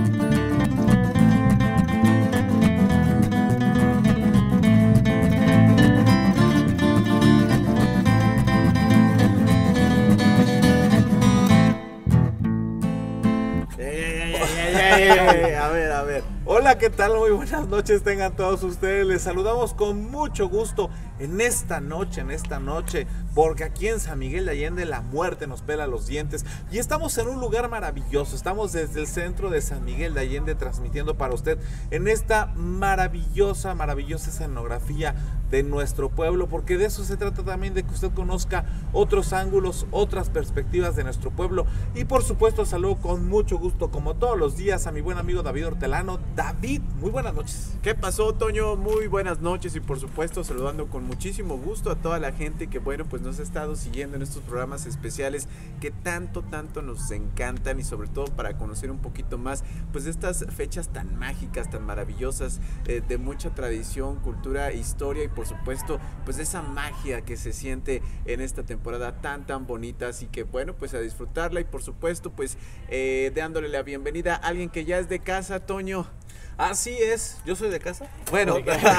A ver. Hola, ¿qué tal? Muy buenas noches tengan todos ustedes. Les saludamos con mucho gusto en esta noche, porque aquí en San Miguel de Allende la muerte nos pela los dientes y estamos en un lugar maravilloso. Estamos desde el centro de San Miguel de Allende transmitiendo para usted en esta maravillosa escenografía de nuestro pueblo, porque de eso se trata también, de que usted conozca otros ángulos, otras perspectivas de nuestro pueblo. Y por supuesto saludo con mucho gusto, como todos los días, a mi buen amigo David Hortelano. David, muy buenas noches. ¿Qué pasó, Toño? Muy buenas noches, y por supuesto saludando con muchísimo gusto a toda la gente que, bueno, pues nos ha estado siguiendo en estos programas especiales que tanto nos encantan, y sobre todo para conocer un poquito más pues de estas fechas tan mágicas, tan maravillosas, de mucha tradición, cultura, historia, y por supuesto pues de esa magia que se siente en esta temporada tan bonita. Así que bueno, pues a disfrutarla, y por supuesto pues dándole la bienvenida a alguien que ya es de casa, Toño. Así es, yo soy de casa. Bueno,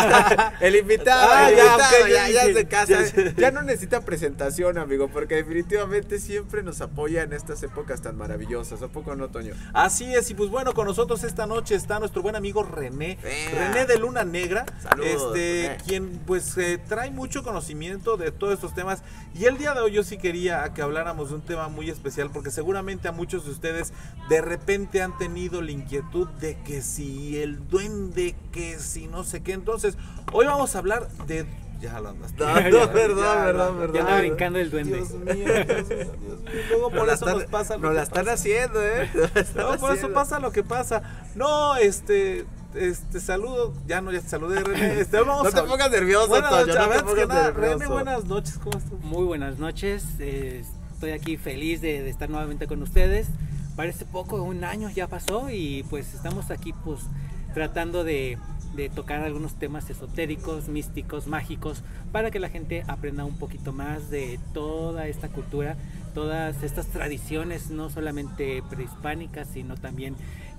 el invitado, ya es de casa. Ya no necesita presentación, amigo, porque definitivamente siempre nos apoya en estas épocas tan maravillosas. ¿A poco no, Toño? Así es, y pues bueno, con nosotros esta noche está nuestro buen amigo René de Luna Negra. Saludos, quien pues trae mucho conocimiento de todos estos temas. Y el día de hoy yo sí quería que habláramos de un tema muy especial, porque seguramente a muchos de ustedes de repente han tenido la inquietud de que si el duende, que si no sé qué. Entonces, hoy vamos a hablar de... Ya lo andas. Perdón. Ya anda brincando el duende. Dios mío. Luego por eso nos pasa lo que la están haciendo, No, por eso pasa lo que pasa. No, saludo, ya te saludé, René. No te pongas nervioso, Toño. René, buenas noches, ¿cómo estás? Muy buenas noches. Estoy aquí feliz de estar nuevamente con ustedes. Parece poco, un año ya pasó, y pues estamos aquí pues tratando de tocar algunos temas esotéricos, místicos, mágicos, para que la gente aprenda un poquito más de toda esta cultura, todas estas tradiciones, no solamente prehispánicas, sino también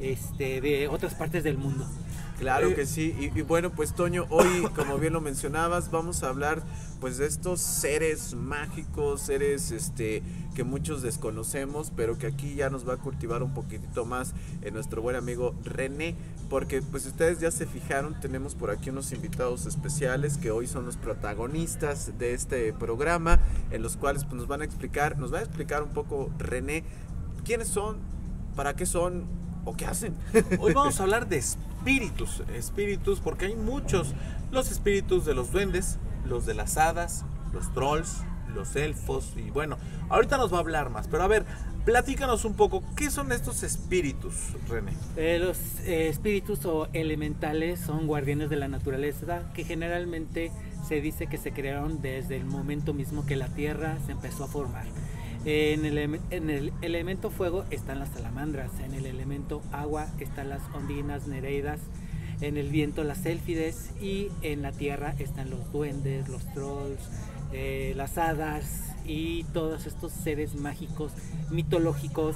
de otras partes del mundo. Claro que sí, y bueno, pues Toño, hoy, como bien lo mencionabas, vamos a hablar pues de estos seres mágicos, seres que muchos desconocemos, pero que aquí ya nos va a cultivar un poquitito más nuestro buen amigo René, porque pues ustedes ya se fijaron, tenemos por aquí unos invitados especiales que hoy son los protagonistas de este programa, en los cuales pues nos va a explicar un poco René quiénes son, para qué son o qué hacen. Hoy vamos a hablar de espíritus, porque hay muchos, los espíritus de los duendes, los de las hadas, los trolls, los elfos, y bueno, ahorita nos va a hablar más, pero a ver, platícanos un poco, ¿qué son estos espíritus, René? Los espíritus o elementales son guardianes de la naturaleza, que generalmente se dice que se crearon desde el momento mismo que la tierra se empezó a formar. En el elemento fuego están las salamandras, en el elemento agua están las ondinas, nereidas, en el viento las élfides, y en la tierra están los duendes, los trolls, las hadas y todos estos seres mágicos, mitológicos.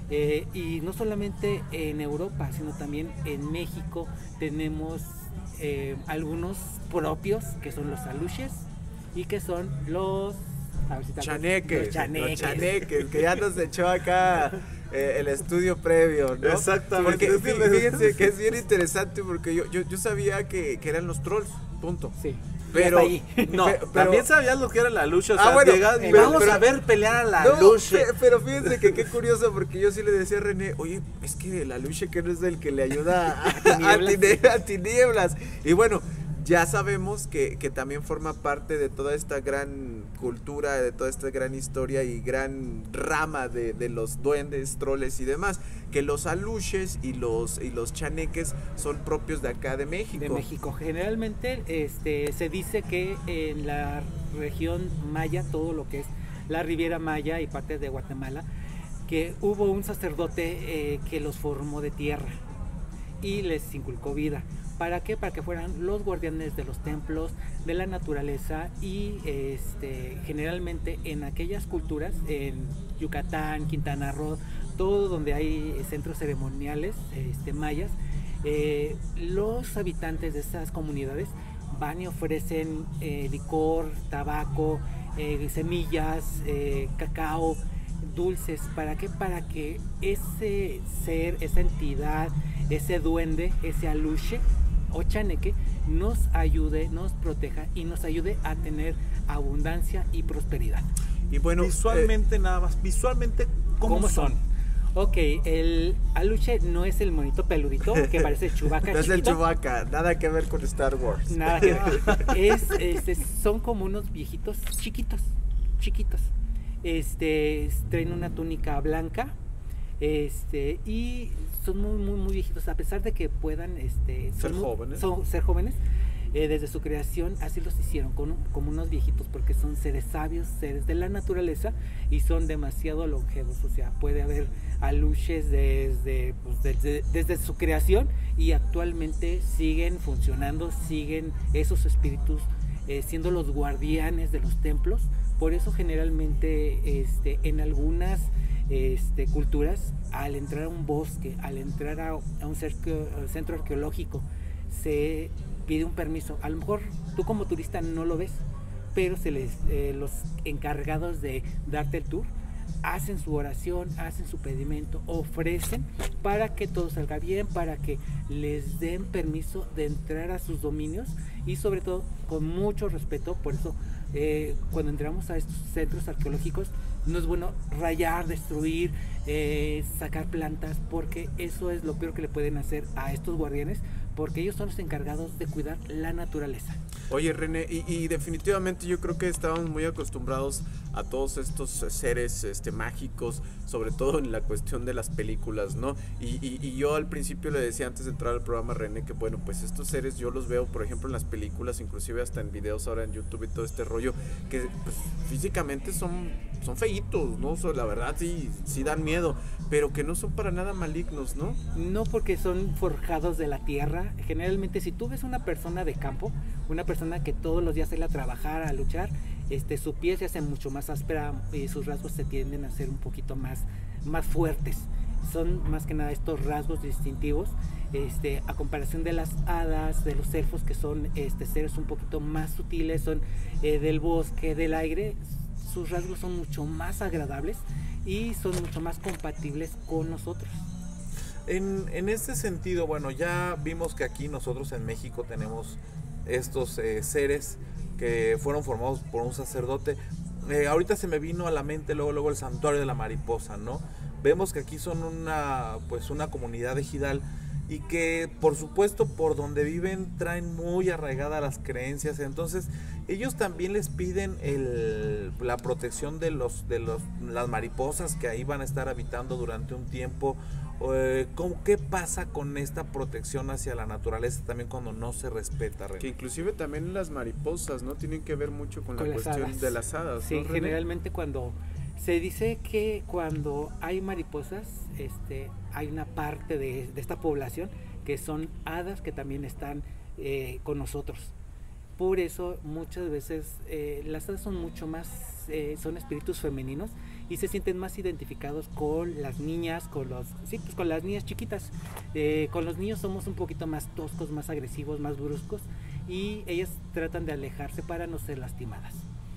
Y no solamente en Europa, sino también en México tenemos algunos propios, que son los aluches, y que son los... Chaneques, que ya nos echó acá el estudio previo, ¿no? Exactamente. Porque fíjense que es bien interesante, porque yo sabía que eran los trolls, punto. Sí. Pero también sabías lo que era la lucha, o sea, bueno, vamos a ver pelear a la lucha. Pero fíjense que qué curioso, porque yo sí le decía a René, oye, es que la lucha que no es el que le ayuda a tinieblas. Y bueno, ya sabemos que también forma parte de toda esta gran cultura, de toda esta gran historia y gran rama de los duendes, troles y demás, que los aluches y los chaneques son propios de acá de México. De México. Generalmente se dice que en la región maya, todo lo que es la Riviera Maya y parte de Guatemala, que hubo un sacerdote que los formó de tierra y les inculcó vida. ¿Para qué? Para que fueran los guardianes de los templos, de la naturaleza, y generalmente en aquellas culturas, en Yucatán, Quintana Roo, todo donde hay centros ceremoniales mayas, los habitantes de esas comunidades van y ofrecen licor, tabaco, semillas, cacao, dulces. ¿Para qué? Para que ese ser, esa entidad, ese duende, ese aluche o chaneque nos ayude, nos proteja y nos ayude a tener abundancia y prosperidad. Y bueno, visualmente nada más, visualmente, ¿cómo son? Ok, el aluche no es el monito peludito que parece Chewbacca. No es el Chewbacca, nada que ver con Star Wars. Nada que ver. Son como unos viejitos chiquitos. Traen una túnica blanca, y son muy viejitos, a pesar de que puedan ser jóvenes. Desde su creación así los hicieron, como unos viejitos, porque son seres sabios, seres de la naturaleza, y son demasiado longevos. O sea, puede haber aluches desde su creación, y actualmente siguen funcionando, siguen esos espíritus siendo los guardianes de los templos. Por eso generalmente en algunas culturas, al entrar a un bosque, al entrar a un centro arqueológico, se pide un permiso. A lo mejor tú como turista no lo ves, pero los encargados de darte el tour hacen su oración, hacen su pedimento, ofrecen para que todo salga bien, para que les den permiso de entrar a sus dominios, y sobre todo con mucho respeto. Por eso cuando entramos a estos centros arqueológicos no es bueno rayar, destruir, sacar plantas, porque eso es lo peor que le pueden hacer a estos guardianes, porque ellos son los encargados de cuidar la naturaleza. Oye, René, y definitivamente yo creo que estábamos muy acostumbrados a todos estos seres mágicos, sobre todo en la cuestión de las películas, ¿no? Y yo al principio le decía antes de entrar al programa, René, que bueno, pues estos seres yo los veo, por ejemplo, en las películas, inclusive hasta en videos ahora en YouTube y todo este rollo, que pues, físicamente son feitos, ¿no? La verdad sí dan miedo, pero que no son para nada malignos, ¿no? No, porque son forjados de la tierra. Generalmente, si tú ves una persona de campo, una persona que todos los días sale a trabajar, a luchar, su piel se hace mucho más áspera y sus rasgos se tienden a ser un poquito más fuertes. Son más que nada estos rasgos distintivos, a comparación de las hadas, de los elfos, que son seres un poquito más sutiles, son del bosque, del aire. Sus rasgos son mucho más agradables y son mucho más compatibles con nosotros. En este sentido, bueno, ya vimos que aquí nosotros en México tenemos estos seres que fueron formados por un sacerdote. Ahorita se me vino a la mente luego el santuario de la mariposa, ¿no? Vemos que aquí son una comunidad ejidal, y que por supuesto por donde viven traen muy arraigadas las creencias. Entonces ellos también les piden la protección de las mariposas que ahí van a estar habitando durante un tiempo. ¿Qué pasa con esta protección hacia la naturaleza también cuando no se respeta, René? Que inclusive también las mariposas, ¿no? Tienen que ver mucho con la cuestión de las hadas, sí, ¿no, generalmente cuando se dice que cuando hay mariposas, hay una parte de esta población que son hadas que también están con nosotros. Por eso muchas veces las hadas son mucho más, son espíritus femeninos, y se sienten más identificados con las niñas, con las niñas chiquitas. Con los niños somos un poquito más toscos, más agresivos, más bruscos, y ellas tratan de alejarse para no ser lastimadas.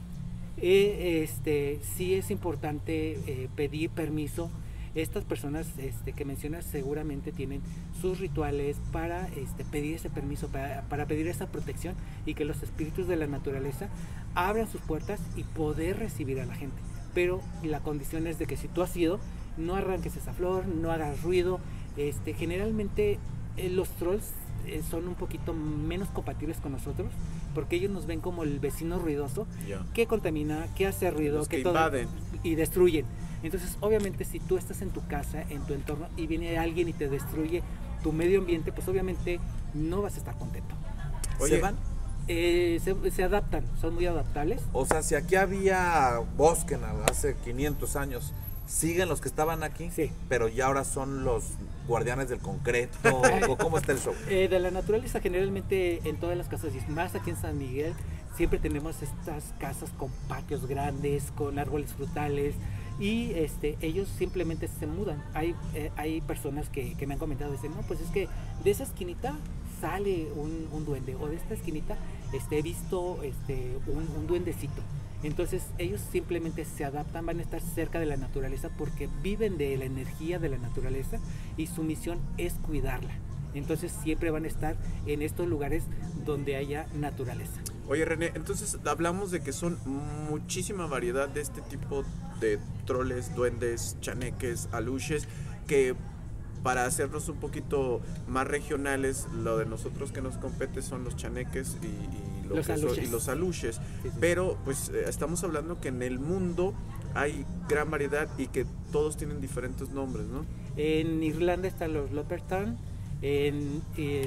Sí es importante pedir permiso. Estas personas que mencionas seguramente tienen sus rituales para pedir ese permiso, para pedir esa protección, y que los espíritus de la naturaleza abran sus puertas y poder recibir a la gente. Pero la condición es de que si tú has ido, no arranques esa flor, no hagas ruido. Generalmente los trolls son un poquito menos compatibles con nosotros, porque ellos nos ven como el vecino ruidoso, que contamina, que hace ruido, que todo, invaden y destruyen. Entonces obviamente si tú estás en tu casa, en tu entorno, y viene alguien y te destruye tu medio ambiente, pues obviamente no vas a estar contento. Oye, ¿se van? Se adaptan, son muy adaptables. O sea, si aquí había bosque hace 500 años, ¿siguen los que estaban aquí? Sí. Pero ya ahora son los guardianes del concreto. ¿Cómo está el show? De la naturaleza, generalmente en todas las casas, y más aquí en San Miguel, siempre tenemos estas casas con patios grandes, con árboles frutales, y ellos simplemente se mudan. Hay personas que me han comentado, dicen, no, pues es que de esa esquinita sale un duende, o de esta esquinita he visto un duendecito. Entonces ellos simplemente se adaptan, van a estar cerca de la naturaleza porque viven de la energía de la naturaleza y su misión es cuidarla. Entonces siempre van a estar en estos lugares donde haya naturaleza. Oye, René, entonces hablamos de que son muchísima variedad de este tipo de troles, duendes, chaneques, aluches, que para hacernos un poquito más regionales, lo de nosotros que nos compete son los chaneques y los aluches. Sí. Pero pues estamos hablando que en el mundo hay gran variedad y que todos tienen diferentes nombres, ¿no? En Irlanda están los Lopperton, en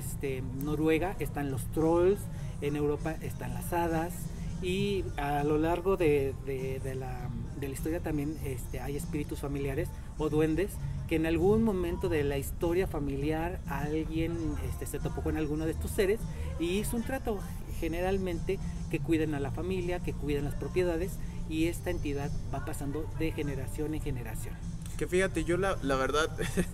Noruega están los trolls, en Europa están las hadas, y a lo largo de la historia también hay espíritus familiares o duendes que en algún momento de la historia familiar alguien se topó con alguno de estos seres y hizo un trato, generalmente que cuiden a la familia, que cuiden las propiedades, y esta entidad va pasando de generación en generación. Que fíjate, yo la verdad,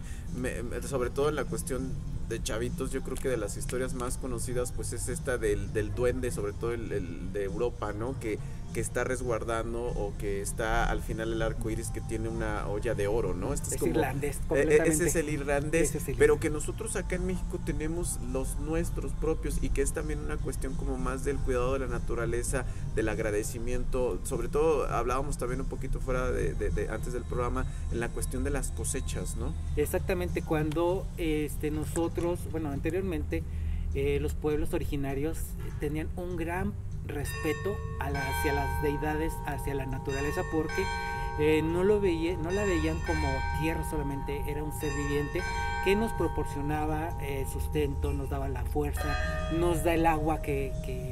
sobre todo en la cuestión de chavitos, yo creo que de las historias más conocidas pues es esta del duende, sobre todo el de Europa, ¿no? Que está resguardando, o que está al final el arco iris que tiene una olla de oro, ¿no? Este es como irlandés, completamente. Ese es el irlandés, pero que nosotros acá en México tenemos los nuestros propios, y que es también una cuestión como más del cuidado de la naturaleza, del agradecimiento. Sobre todo hablábamos también un poquito fuera de antes del programa en la cuestión de las cosechas, ¿no? Exactamente, cuando nosotros, bueno, anteriormente los pueblos originarios tenían un gran respeto hacia las deidades, hacia la naturaleza, porque no la veían como tierra solamente, era un ser viviente que nos proporcionaba sustento, nos daba la fuerza, nos da el agua que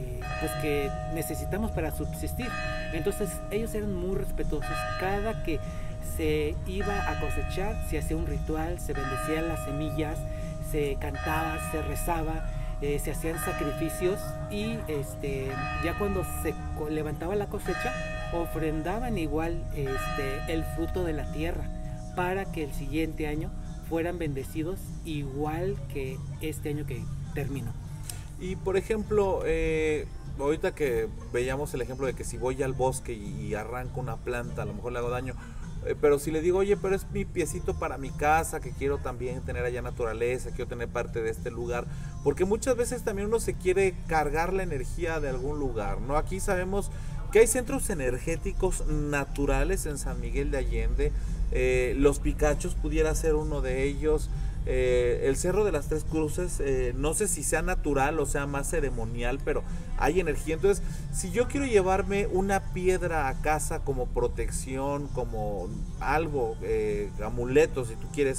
necesitamos para subsistir. Entonces ellos eran muy respetuosos. Cada que se iba a cosechar se hacía un ritual, se bendecían las semillas, se cantaba, se rezaba, se hacían sacrificios, y ya cuando se levantaba la cosecha ofrendaban igual el fruto de la tierra para que el siguiente año fueran bendecidos igual que este año que terminó. Y por ejemplo, ahorita que veíamos el ejemplo de que si voy al bosque y arranco una planta, a lo mejor le hago daño, pero si le digo, oye, pero es mi piecito para mi casa, que quiero también tener allá naturaleza, quiero tener parte de este lugar, porque muchas veces también uno se quiere cargar la energía de algún lugar, ¿no? Aquí sabemos que hay centros energéticos naturales en San Miguel de Allende, Los Picachos pudiera ser uno de ellos, el Cerro de las Tres Cruces, no sé si sea natural o sea más ceremonial, pero hay energía. Entonces, si yo quiero llevarme una piedra a casa como protección, como algo, amuleto si tú quieres,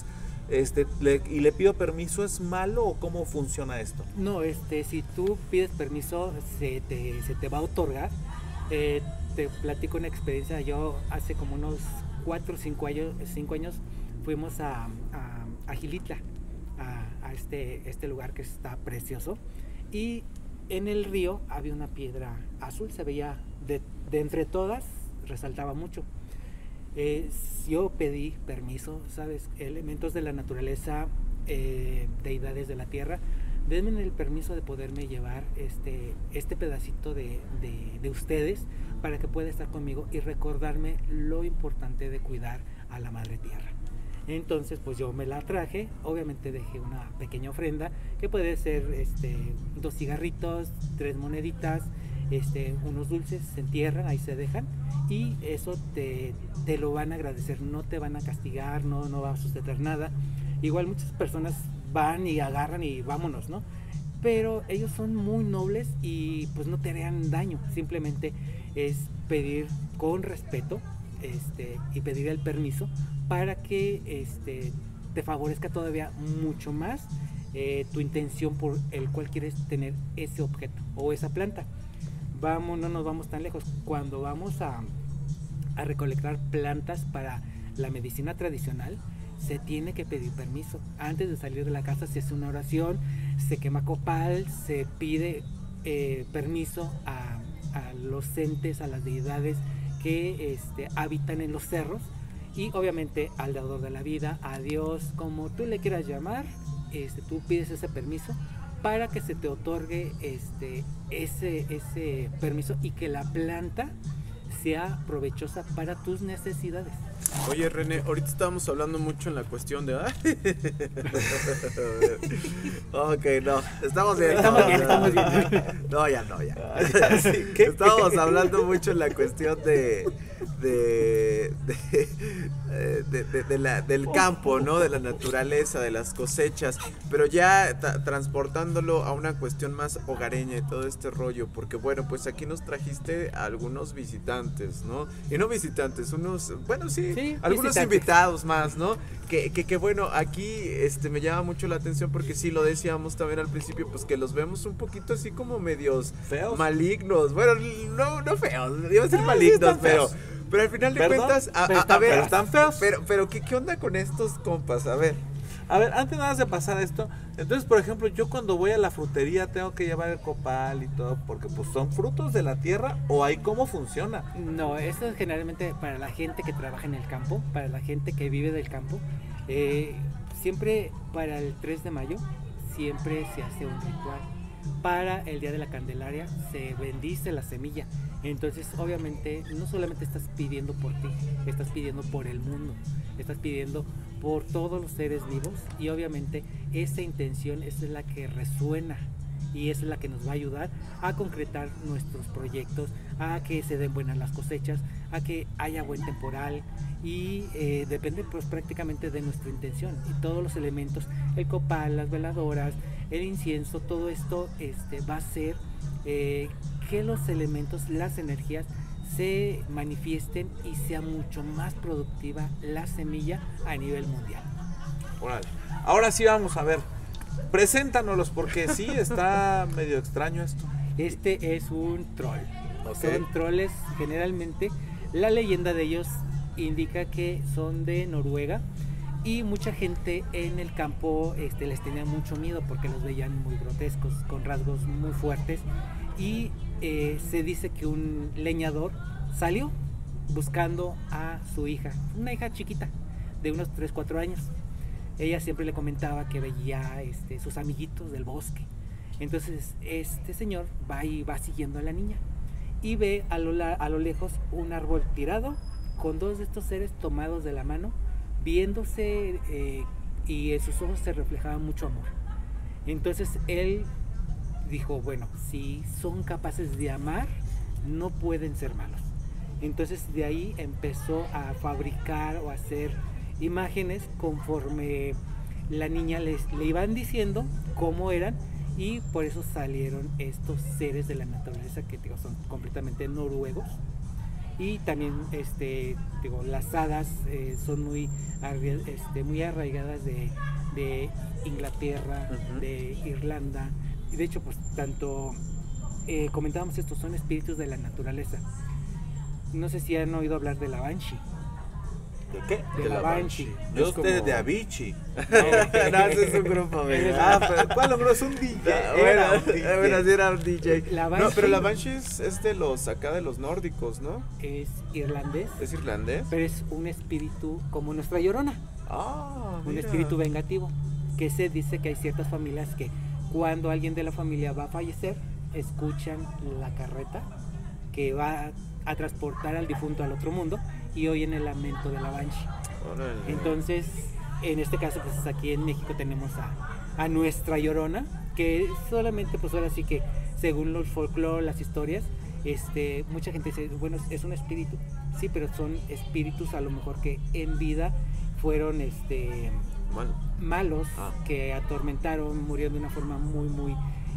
y le pido permiso, ¿es malo o cómo funciona esto? No, si tú pides permiso se te va a otorgar. Te platico una experiencia. Yo hace como unos 4 o 5 años fuimos a Gilitla, a este lugar que está precioso, y en el río había una piedra azul, se veía de entre todas, resaltaba mucho. Yo pedí permiso, ¿sabes? Elementos de la naturaleza, deidades de la tierra, denme el permiso de poderme llevar este pedacito de ustedes para que pueda estar conmigo y recordarme lo importante de cuidar a la madre tierra. Entonces pues yo me la traje, obviamente dejé una pequeña ofrenda que puede ser 2 cigarritos, 3 moneditas, unos dulces, se entierran, ahí se dejan, y eso te lo van a agradecer, no te van a castigar, no va a suceder nada. Igual muchas personas van y agarran y vámonos, ¿no? Pero ellos son muy nobles y pues no te harían daño, simplemente es pedir con respeto y pedir el permiso para que te favorezca todavía mucho más tu intención por el cual quieres tener ese objeto o esa planta. No nos vamos tan lejos. Cuando vamos a recolectar plantas para la medicina tradicional, se tiene que pedir permiso. Antes de salir de la casa se hace una oración, se quema copal, se pide permiso a los entes, a las deidades que habitan en los cerros, y obviamente al dador de la vida, a Dios, como tú le quieras llamar, tú pides ese permiso para que se te otorgue ese permiso y que la planta sea provechosa para tus necesidades. Oye, René, ahorita estábamos hablando mucho en la cuestión de... Ok, no, estamos bien. Estamos bien. No, ya. Estábamos hablando mucho en la cuestión del campo, ¿no? De la naturaleza, de las cosechas, pero ya transportándolo a una cuestión más hogareña y todo este rollo, porque bueno, pues aquí nos trajiste a algunos visitantes, ¿no? Y no visitantes, algunos visitantes. Invitados más, ¿no? Que bueno, aquí me llama mucho la atención porque sí lo decíamos también al principio, pues que los vemos un poquito así como medios feos, malignos. Bueno, no feos, iba a ser malignos, pero al final de cuentas, a ver, están feos. Pero ¿qué onda con estos compas? A ver, antes nada de pasar esto, entonces por ejemplo yo cuando voy a la frutería tengo que llevar el copal y todo porque pues son frutos de la tierra, o ahí cómo funciona. No, esto es generalmente para la gente que trabaja en el campo, para la gente que vive del campo. Siempre para el 3 de mayo siempre se hace un ritual. Para el día de la Candelaria se bendice la semilla. Entonces obviamente no solamente estás pidiendo por ti, estás pidiendo por el mundo, estás pidiendo por todos los seres vivos, y obviamente esa intención es la que resuena y es la que nos va a ayudar a concretar nuestros proyectos, a que se den buenas las cosechas, a que haya buen temporal, y depende pues prácticamente de nuestra intención, y todos los elementos, el copal, las veladoras, el incienso, todo esto va a hacer que los elementos, las energías se manifiesten y sea mucho más productiva la semilla a nivel mundial. Órale. Ahora sí vamos a ver, preséntanoslos porque sí está medio extraño esto. Este es un troll. Okay. Son troles, generalmente la leyenda de ellos indica que son de Noruega, y mucha gente en el campo les tenía mucho miedo porque los veían muy grotescos, con rasgos muy fuertes, y se dice que un leñador salió buscando a su hija, una hija chiquita de unos 3-4 años. Ella siempre le comentaba que veía sus amiguitos del bosque. Entonces este señor va siguiendo a la niña y ve a lo lejos un árbol tirado con dos de estos seres tomados de la mano, viéndose, y en sus ojos se reflejaba mucho amor. Entonces él dijo, bueno, si son capaces de amar, no pueden ser malos. Entonces de ahí empezó a fabricar o a hacer imágenes conforme la niña le iban diciendo cómo eran, y por eso salieron estos seres de la naturaleza que son completamente noruegos. Y también las hadas son muy arraigadas de Inglaterra, de Irlanda, y de hecho pues tanto comentábamos, estos son espíritus de la naturaleza. No sé si han oído hablar de la Banshee. ¿De qué? De la Banshee. Yo estoy de Avicii. No, ese es un grupo, amigo. Pero ¿cuál hombre es un DJ? Bueno, sí era un DJ. La Banshee, no, pero la Banshee es de los acá de los nórdicos, ¿no? Es irlandés. ¿Es irlandés? Pero es un espíritu como nuestra Llorona. Un Mira. espíritu vengativo. Que se dice que hay ciertas familias que cuando alguien de la familia va a fallecer, escuchan la carreta que va a transportar al difunto al otro mundo y oyen el lamento de la Banshee. Entonces, en este caso, pues aquí en México tenemos a nuestra Llorona, que solamente, pues ahora sí que según los folclore, las historias, mucha gente dice, bueno, es un espíritu. Sí, pero son espíritus a lo mejor que en vida fueron malos, que atormentaron, murieron de una forma muy, muy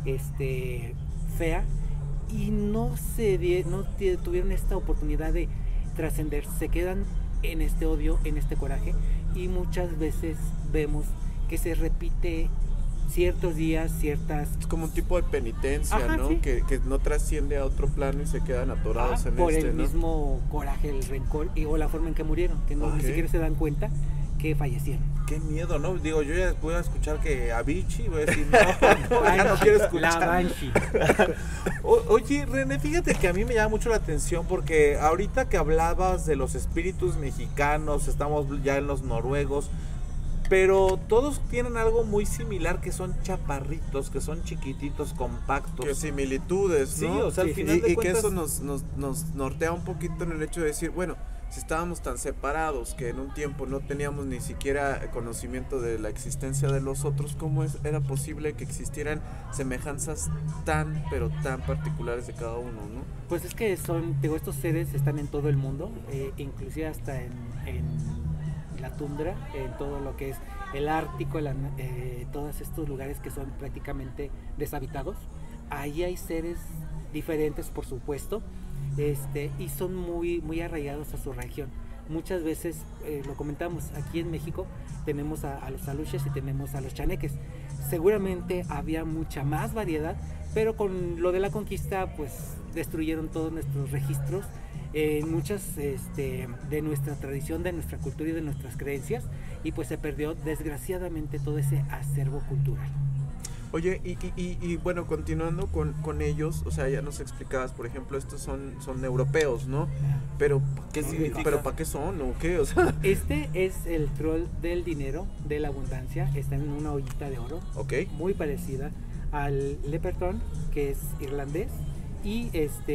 fea, y no tuvieron esta oportunidad de trascender, se quedan en este odio, en este coraje, y muchas veces vemos que se repite ciertos días, ciertas... Es como un tipo de penitencia, Ajá, ¿no? sí. Que no trasciende a otro plano y se quedan atorados en por el ¿no? mismo coraje, el rencor o la forma en que murieron, que no, ni siquiera se dan cuenta que fallecieron. Qué miedo, ¿no? Digo, yo ya voy a escuchar que Avicii, voy a decir, no, ya no quiero escuchar. La Banshee. Oye, René, fíjate que a mí me llama mucho la atención porque ahorita que hablabas de los espíritus mexicanos, estamos ya en los noruegos, pero todos tienen algo muy similar, que son chaparritos, que son chiquititos, compactos. Que similitudes, ¿no? Sí, o sea, al Sí, final de Y que cuentas... eso nos nortea un poquito en el hecho de decir, bueno, si estábamos tan separados que en un tiempo no teníamos ni siquiera conocimiento de la existencia de los otros, ¿cómo era posible que existieran semejanzas tan, pero tan particulares de cada uno, ¿no? Pues es que digo, estos seres están en todo el mundo, inclusive hasta en la tundra, en todo lo que es el Ártico, todos estos lugares que son prácticamente deshabitados. Ahí hay seres diferentes, por supuesto, y son muy, muy arraigados a su región. Muchas veces, lo comentamos, aquí en México tenemos a los aluches y tenemos a los chaneques. Seguramente había mucha más variedad, pero con lo de la conquista, pues destruyeron todos nuestros registros, muchas de nuestra tradición, de nuestra cultura y de nuestras creencias, y pues se perdió desgraciadamente todo ese acervo cultural. Oye, y bueno, continuando con ellos, o sea, ya nos explicabas, por ejemplo, estos son europeos, ¿no? Pero ¿qué significa? ¿Pero para qué son o qué? O sea, Este es el troll del dinero, de la abundancia, está en una ollita de oro, ok. muy parecida al leprechaun, que es irlandés, y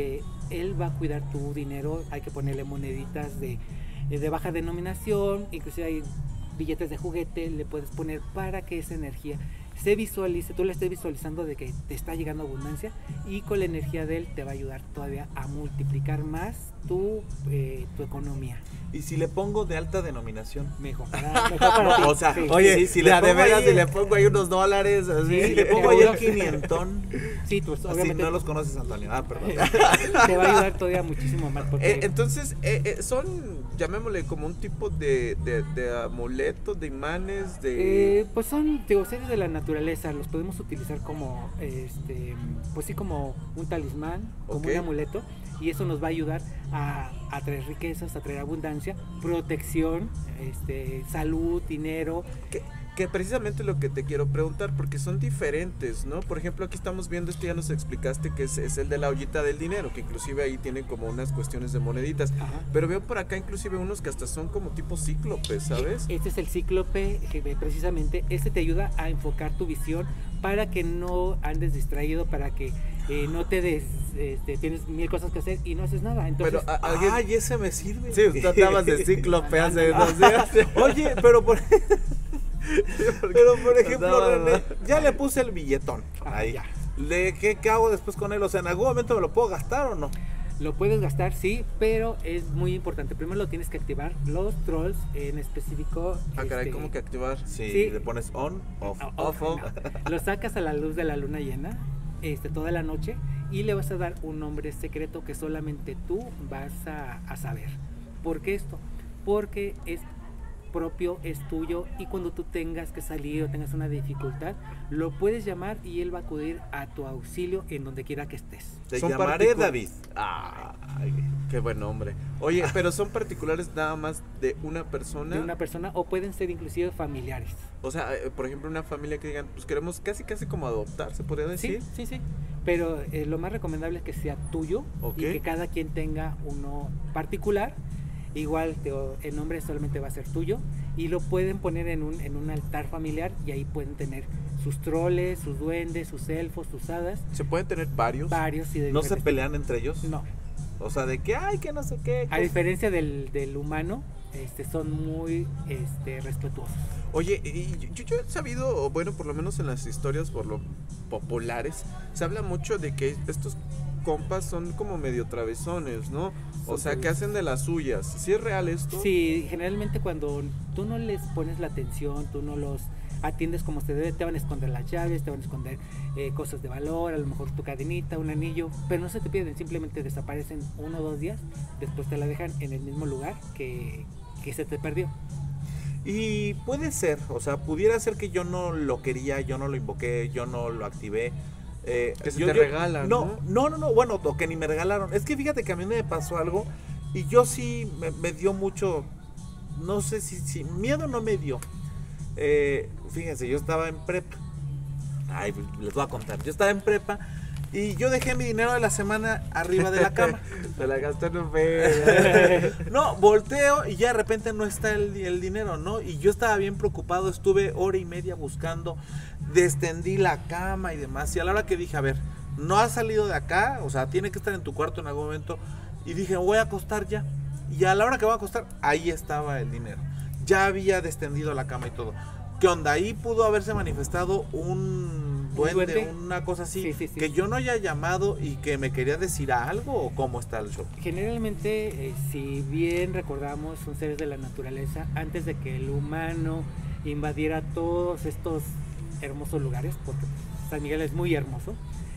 él va a cuidar tu dinero. Hay que ponerle moneditas de baja denominación, inclusive hay billetes de juguete, le puedes poner para que esa energía se visualice, tú la estés visualizando de que te está llegando abundancia, y con la energía de él te va a ayudar todavía a multiplicar más tu economía. ¿Y si le pongo de alta denominación? Mejor para ti. O sea, Sí. Oye, Sí, si le de pongo veras, ahí- si le pongo ahí unos dólares, así. Si le pongo ahí el 500, Sí, pues así obviamente no los conoces, Antonio. Ah, perdón. te va a ayudar todavía muchísimo más, porque Entonces, son, llamémosle, como un tipo de amuletos, de imanes, de... pues son, digo, seres de la naturaleza, los podemos utilizar como, pues sí, como un talismán, como Ok. un amuleto, y eso nos va a ayudar a traer riquezas, a traer abundancia, protección, salud, dinero. Que precisamente lo que te quiero preguntar, porque son diferentes, ¿no? Por ejemplo, aquí estamos viendo, ya nos explicaste que es el de la ollita del dinero, que inclusive ahí tiene como unas cuestiones de moneditas. Ajá. Pero veo por acá inclusive unos que hasta son como tipo cíclopes, ¿sabes? Este es el cíclope, que precisamente te ayuda a enfocar tu visión para que no andes distraído, para que no tienes mil cosas que hacer y no haces nada. Entonces, Pero alguien... Ay, ese me sirve. Sí, usted hablabas de cíclope hace 2 días. Oye, pero por ejemplo, No, no. René, ya le puse el billetón. Ahí. ya. ¿Qué hago después con él? O sea, ¿en algún momento me lo puedo gastar o no? Lo puedes gastar, sí, pero es muy importante. Primero lo tienes que activar. Los trolls en específico. Ah, caray, ¿cómo que activar? Sí, Sí. le pones on, off. Off, off. no. Lo sacas a la luz de la luna llena, toda la noche, y le vas a dar un nombre secreto que solamente tú vas a saber. ¿Por qué esto? Porque es propio, es tuyo, y cuando tú tengas que salir o tengas una dificultad, lo puedes llamar y él va a acudir a tu auxilio en donde quiera que estés. Te Son llamaré particu- David. Ay, qué buen nombre. Oye, pero son particulares nada más de una persona. De una persona, o pueden ser inclusive familiares. O sea, por ejemplo, una familia que digan, pues queremos casi como adoptar, ¿se podría decir? Sí. Pero lo más recomendable es que sea tuyo, Ok. y que cada quien tenga uno particular. Igual el nombre solamente va a ser tuyo, y lo pueden poner en un altar familiar, y ahí pueden tener sus troles, sus duendes, sus elfos, sus hadas, ¿Se pueden tener varios? varios y de ¿No se diferentes pelean entre ellos? tipos. No, O sea, de que, ay, que no sé qué. a diferencia del humano, son muy respetuosos. Oye, y yo he sabido, o bueno, por lo menos en las historias por lo populares, se habla mucho de que estos compas son como medio travesones, ¿no? O sea, que hacen de las suyas. ¿Sí es real esto? Sí, generalmente cuando tú no les pones la atención, tú no los atiendes como se debe, te van a esconder las llaves, te van a esconder cosas de valor, a lo mejor tu cadenita, un anillo, pero no se te pierden, simplemente desaparecen 1 o 2 días, después te la dejan en el mismo lugar que se te perdió. Y puede ser, o sea, pudiera ser que yo no lo quería, yo no lo invoqué, yo no lo activé. Que se te regalan, No, bueno, o que ni me regalaron. Es que fíjate que a mí me pasó algo y yo sí me dio mucho no sé si miedo no me dio. Fíjense, yo estaba en prepa. Ay, les voy a contar. Yo estaba en prepa y yo dejé mi dinero de la semana arriba de la cama. Se la gastó en un fe. No, volteo y ya de repente no está el dinero, ¿no? Y yo estaba bien preocupado, estuve hora y media buscando, descendí la cama y demás. Y a la hora que dije, a ver, no has salido de acá, o sea, tiene que estar en tu cuarto en algún momento. Y dije, voy a acostar ya. Y a la hora que voy a acostar, ahí estaba el dinero. Ya había descendido la cama y todo. ¿Qué onda? Ahí pudo haberse manifestado un duende, una cosa así, sí. que yo no haya llamado y que me quería decir algo, o cómo está el show. Generalmente, si bien recordamos, son seres de la naturaleza, antes de que el humano invadiera todos estos hermosos lugares, porque San Miguel es muy hermoso,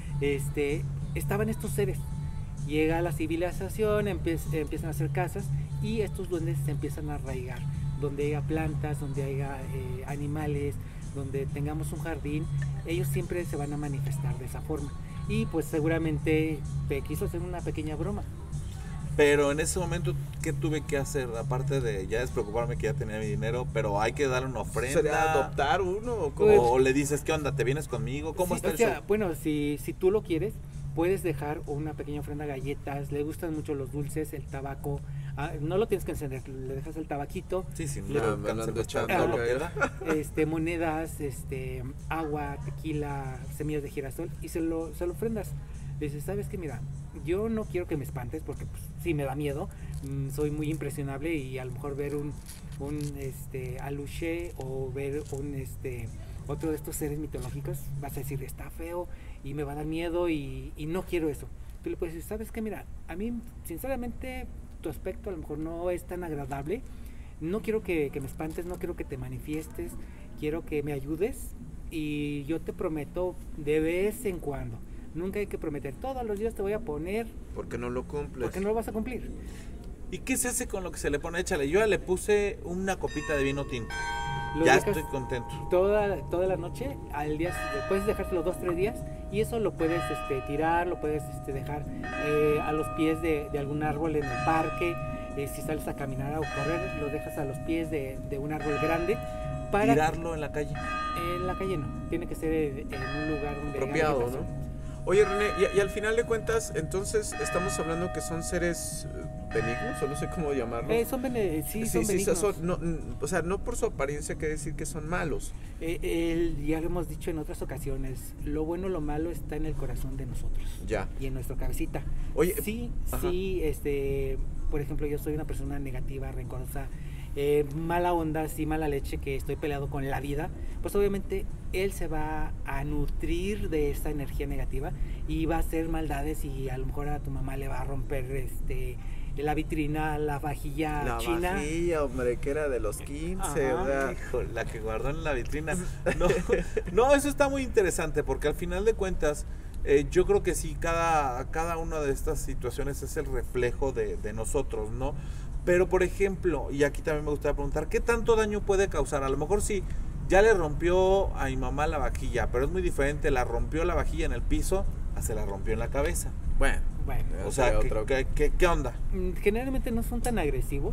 estaban estos seres. Llega la civilización, empiezan a hacer casas y estos duendes se empiezan a arraigar. Donde haya plantas, donde haya animales, donde tengamos un jardín, ellos siempre se van a manifestar de esa forma. Y pues seguramente quiso hacer una pequeña broma. Pero en ese momento, ¿qué tuve que hacer? Aparte de ya despreocuparme que ya tenía mi dinero, pero hay que darle una ofrenda. ¿Sería adoptar uno o cómo? Pues, o le dices, ¿qué onda? ¿Te vienes conmigo? ¿Cómo está el show? Bueno, si tú lo quieres, puedes dejar una pequeña ofrenda, galletas, le gustan mucho los dulces, el tabaco. No lo tienes que encender, le dejas el tabaquito. Sí, le no, no lo queda. Monedas, agua, tequila, semillas de girasol y se lo ofrendas. Le dices, ¿sabes qué? Mira, yo no quiero que me espantes porque pues, sí me da miedo, soy muy impresionable y a lo mejor ver un aluche o ver otro de estos seres mitológicos, vas a decir, está feo y me va a dar miedo y no quiero eso. Tú le puedes decir, ¿sabes qué? Mira, a mí sinceramente tu aspecto a lo mejor no es tan agradable, no quiero que me espantes, no quiero que te manifiestes, quiero que me ayudes y yo te prometo de vez en cuando, nunca hay que prometer, todos los días te voy a poner, porque no lo cumples, porque no lo vas a cumplir. ¿Y qué se hace con lo que se le pone? Échale, yo ya le puse una copita de vino tinto. Lo Ya dejas estoy contento. toda la noche, al día puedes dejárselo 2-3 días y eso lo puedes tirar, lo puedes dejar a los pies de algún árbol en el parque. Si sales a caminar o correr, lo dejas a los pies de un árbol grande para tirarlo en la calle. En la calle no, tiene que ser en un lugar donde apropiado, ¿no? Oye, René, y al final de cuentas, entonces estamos hablando que son seres benignos, o no sé cómo llamarlos. Son benignos. O sea, no por su apariencia quiere decir que son malos. Ya lo hemos dicho en otras ocasiones, lo bueno, lo malo está en el corazón de nosotros. Ya. Y en nuestra cabecita. Oye, sí, por ejemplo, yo soy una persona negativa, rencorosa, mala onda, sí, mala leche, que estoy peleado con la vida, pues obviamente él se va a nutrir de esa energía negativa y va a hacer maldades y a lo mejor a tu mamá le va a romper la vitrina, la vajilla china. La vajilla, hombre, que era de los 15, ¿verdad? Hijo, la que guardó en la vitrina. No, eso está muy interesante porque al final de cuentas yo creo que sí, cada una de estas situaciones es el reflejo de nosotros, ¿no? Pero por ejemplo, y aquí también me gustaría preguntar, ¿qué tanto daño puede causar? A lo mejor sí, ya le rompió a mi mamá la vajilla, pero es muy diferente, la rompió la vajilla en el piso, a se la rompió en la cabeza. Bueno. O sea, ¿qué onda? Generalmente no son tan agresivos.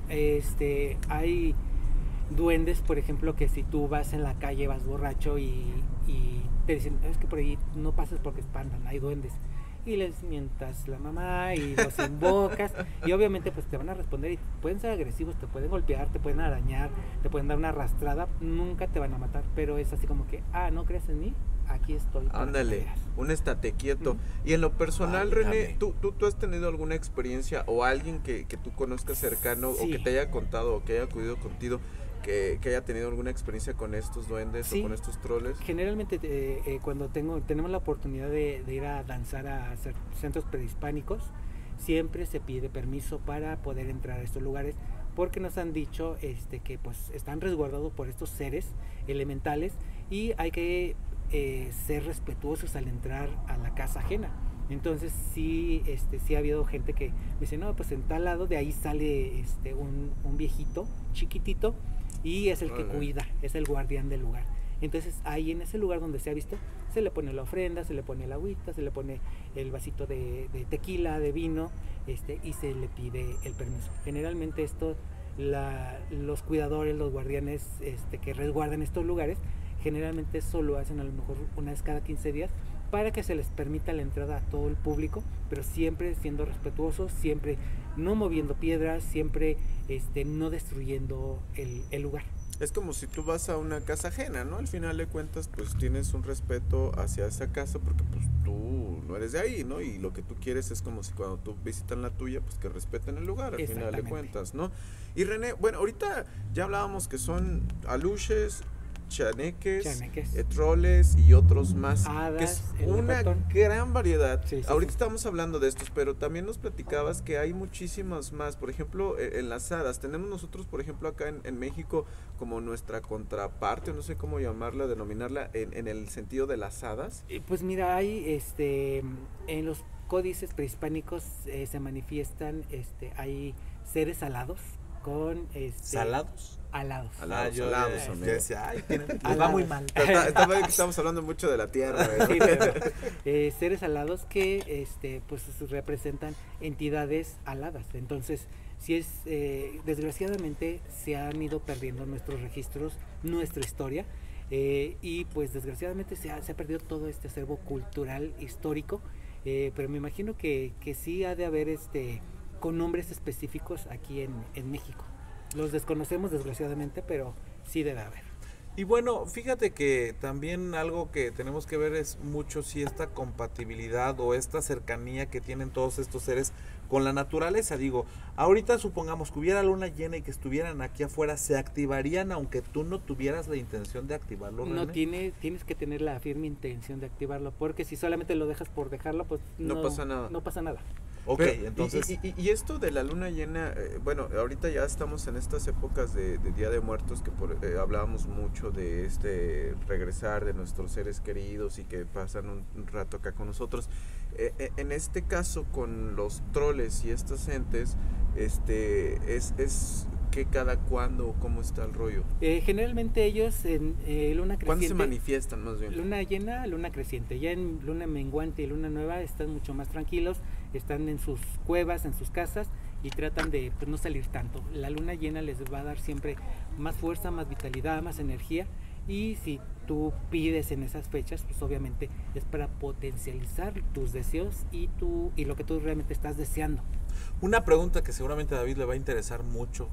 Hay duendes, por ejemplo, que si tú vas en la calle, vas borracho y te dicen, es que por ahí no pases porque espantan, hay duendes. Y les mientas la mamá y los invocas y obviamente pues te van a responder y pueden ser agresivos, te pueden golpear, te pueden arañar, te pueden dar una arrastrada, nunca te van a matar, pero es así como que, no crees en mí, aquí estoy. Ándale, un estate quieto. Y en lo personal, René, ¿tú has tenido alguna experiencia o alguien que tú conozcas cercano o que te haya contado o que haya acudido contigo que haya tenido alguna experiencia con estos duendes o con estos troles? Generalmente cuando tenemos la oportunidad de ir a danzar a centros prehispánicos, siempre se pide permiso para poder entrar a estos lugares porque nos han dicho que pues están resguardados por estos seres elementales y hay que ser respetuosos al entrar a la casa ajena. Entonces sí ha habido gente que me dice, no, pues en tal lado de ahí sale un viejito chiquitito y es el que cuida, es el guardián del lugar. Entonces ahí en ese lugar donde se ha visto, se le pone la ofrenda, se le pone el agüita, se le pone el vasito de tequila, de vino, y se le pide el permiso. Generalmente esto los cuidadores, los guardianes que resguardan estos lugares, generalmente solo hacen a lo mejor una vez cada 15 días para que se les permita la entrada a todo el público, pero siempre siendo respetuosos, siempre no moviendo piedras, siempre no destruyendo el lugar. Es como si tú vas a una casa ajena, ¿no? Al final de cuentas, pues tienes un respeto hacia esa casa porque pues tú no eres de ahí, ¿no? Y lo que tú quieres es como si cuando tú visitan la tuya, pues que respeten el lugar, al final de cuentas, ¿no? Y René, bueno, ahorita ya hablábamos que son aluches, chaneques, troles y otros más, hadas, que es una gran variedad. Sí, ahorita estamos hablando de estos, pero también nos platicabas que hay muchísimas más. Por ejemplo, en las hadas, tenemos nosotros, por ejemplo, acá en México, como nuestra contraparte, no sé cómo llamarla, denominarla, en el sentido de las hadas. Pues mira, hay en los códices prehispánicos se manifiestan, hay seres alados con ¿salados? Alados. Alados, amigo. Les va muy mal. Estamos hablando mucho de la tierra. Sí, pero, seres alados que pues representan entidades aladas. Entonces, si es desgraciadamente se han ido perdiendo nuestros registros, nuestra historia, y pues desgraciadamente se ha perdido todo este acervo cultural histórico, pero me imagino que sí ha de haber con nombres específicos aquí en México. Los desconocemos desgraciadamente, pero sí debe haber. Y bueno, fíjate que también algo que tenemos que ver es mucho si esta compatibilidad o esta cercanía que tienen todos estos seres con la naturaleza. Digo, ahorita supongamos que hubiera luna llena y que estuvieran aquí afuera, ¿se activarían aunque tú no tuvieras la intención de activarlo, René? No tienes que tener la firme intención de activarlo, porque si solamente lo dejas por dejarlo, pues no pasa nada. No pasa nada. Ok, pero, entonces... Y esto de la luna llena, bueno, ahorita ya estamos en estas épocas de Día de Muertos que hablábamos mucho de regresar de nuestros seres queridos y que pasan un rato acá con nosotros. En este caso con los troles y estas entes, es que cada cuándo, cómo está el rollo. Generalmente ellos en luna creciente. ¿Cuándo se manifiestan más bien? Luna llena, luna creciente. Ya en luna menguante y luna nueva están mucho más tranquilos, están en sus cuevas, en sus casas y tratan de no salir tanto. La luna llena les va a dar siempre más fuerza, más vitalidad, más energía, y si tú pides en esas fechas, pues obviamente es para potencializar tus deseos y lo que tú realmente estás deseando. Una pregunta que seguramente a David le va a interesar mucho.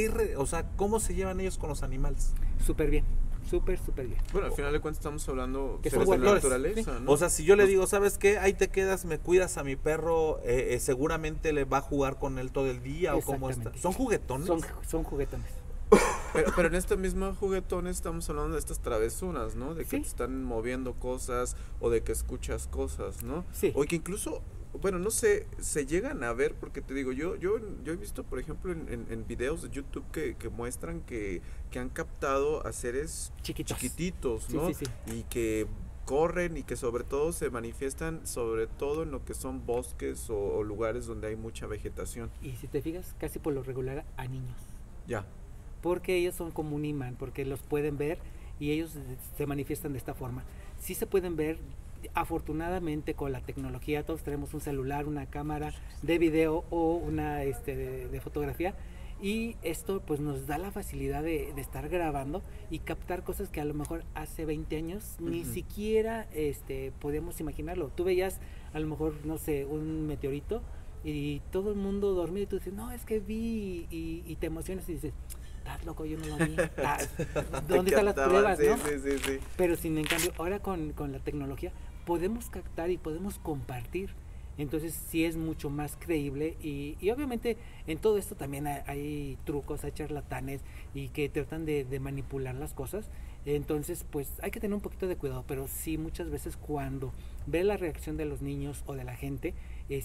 ¿Cómo se llevan ellos con los animales? Súper bien, súper bien. Bueno, al final de cuentas estamos hablando que de la naturaleza, ¿sí? ¿no? O sea, si yo le digo, ¿sabes qué? Ahí te quedas, me cuidas a mi perro, seguramente le va a jugar con él todo el día, o cómo está. ¿Son juguetones? Son juguetones. Pero en este mismo juguetones estamos hablando de estas travesuras, ¿no? De que ¿sí? te están moviendo cosas o de que escuchas cosas, ¿no? Sí. O que incluso, bueno, no sé, se llegan a ver, porque te digo, yo he visto, por ejemplo, en videos de YouTube que muestran que han captado a seres chiquititos, ¿no? Sí. Y que corren y que sobre todo se manifiestan sobre todo en lo que son bosques o lugares donde hay mucha vegetación. Y si te fijas, casi por lo regular a niños. Ya. Porque ellos son como un imán, porque los pueden ver y ellos se manifiestan de esta forma. Sí se pueden ver, afortunadamente con la tecnología, todos tenemos un celular, una cámara de video o una de fotografía, y esto pues nos da la facilidad de estar grabando y captar cosas que a lo mejor hace 20 años ni siquiera podíamos imaginarlo. Tú veías a lo mejor, no sé, un meteorito y todo el mundo dormido y tú dices, no, es que vi, y te emocionas y dices, estás loco, yo no lo vi. ¿Dónde están las pruebas, no? Sí. Pero sin en cambio, ahora con la tecnología podemos captar y podemos compartir. Entonces sí es mucho más creíble y obviamente en todo esto también hay trucos, hay charlatanes y que tratan de manipular las cosas. Entonces pues hay que tener un poquito de cuidado, pero sí muchas veces cuando ves la reacción de los niños o de la gente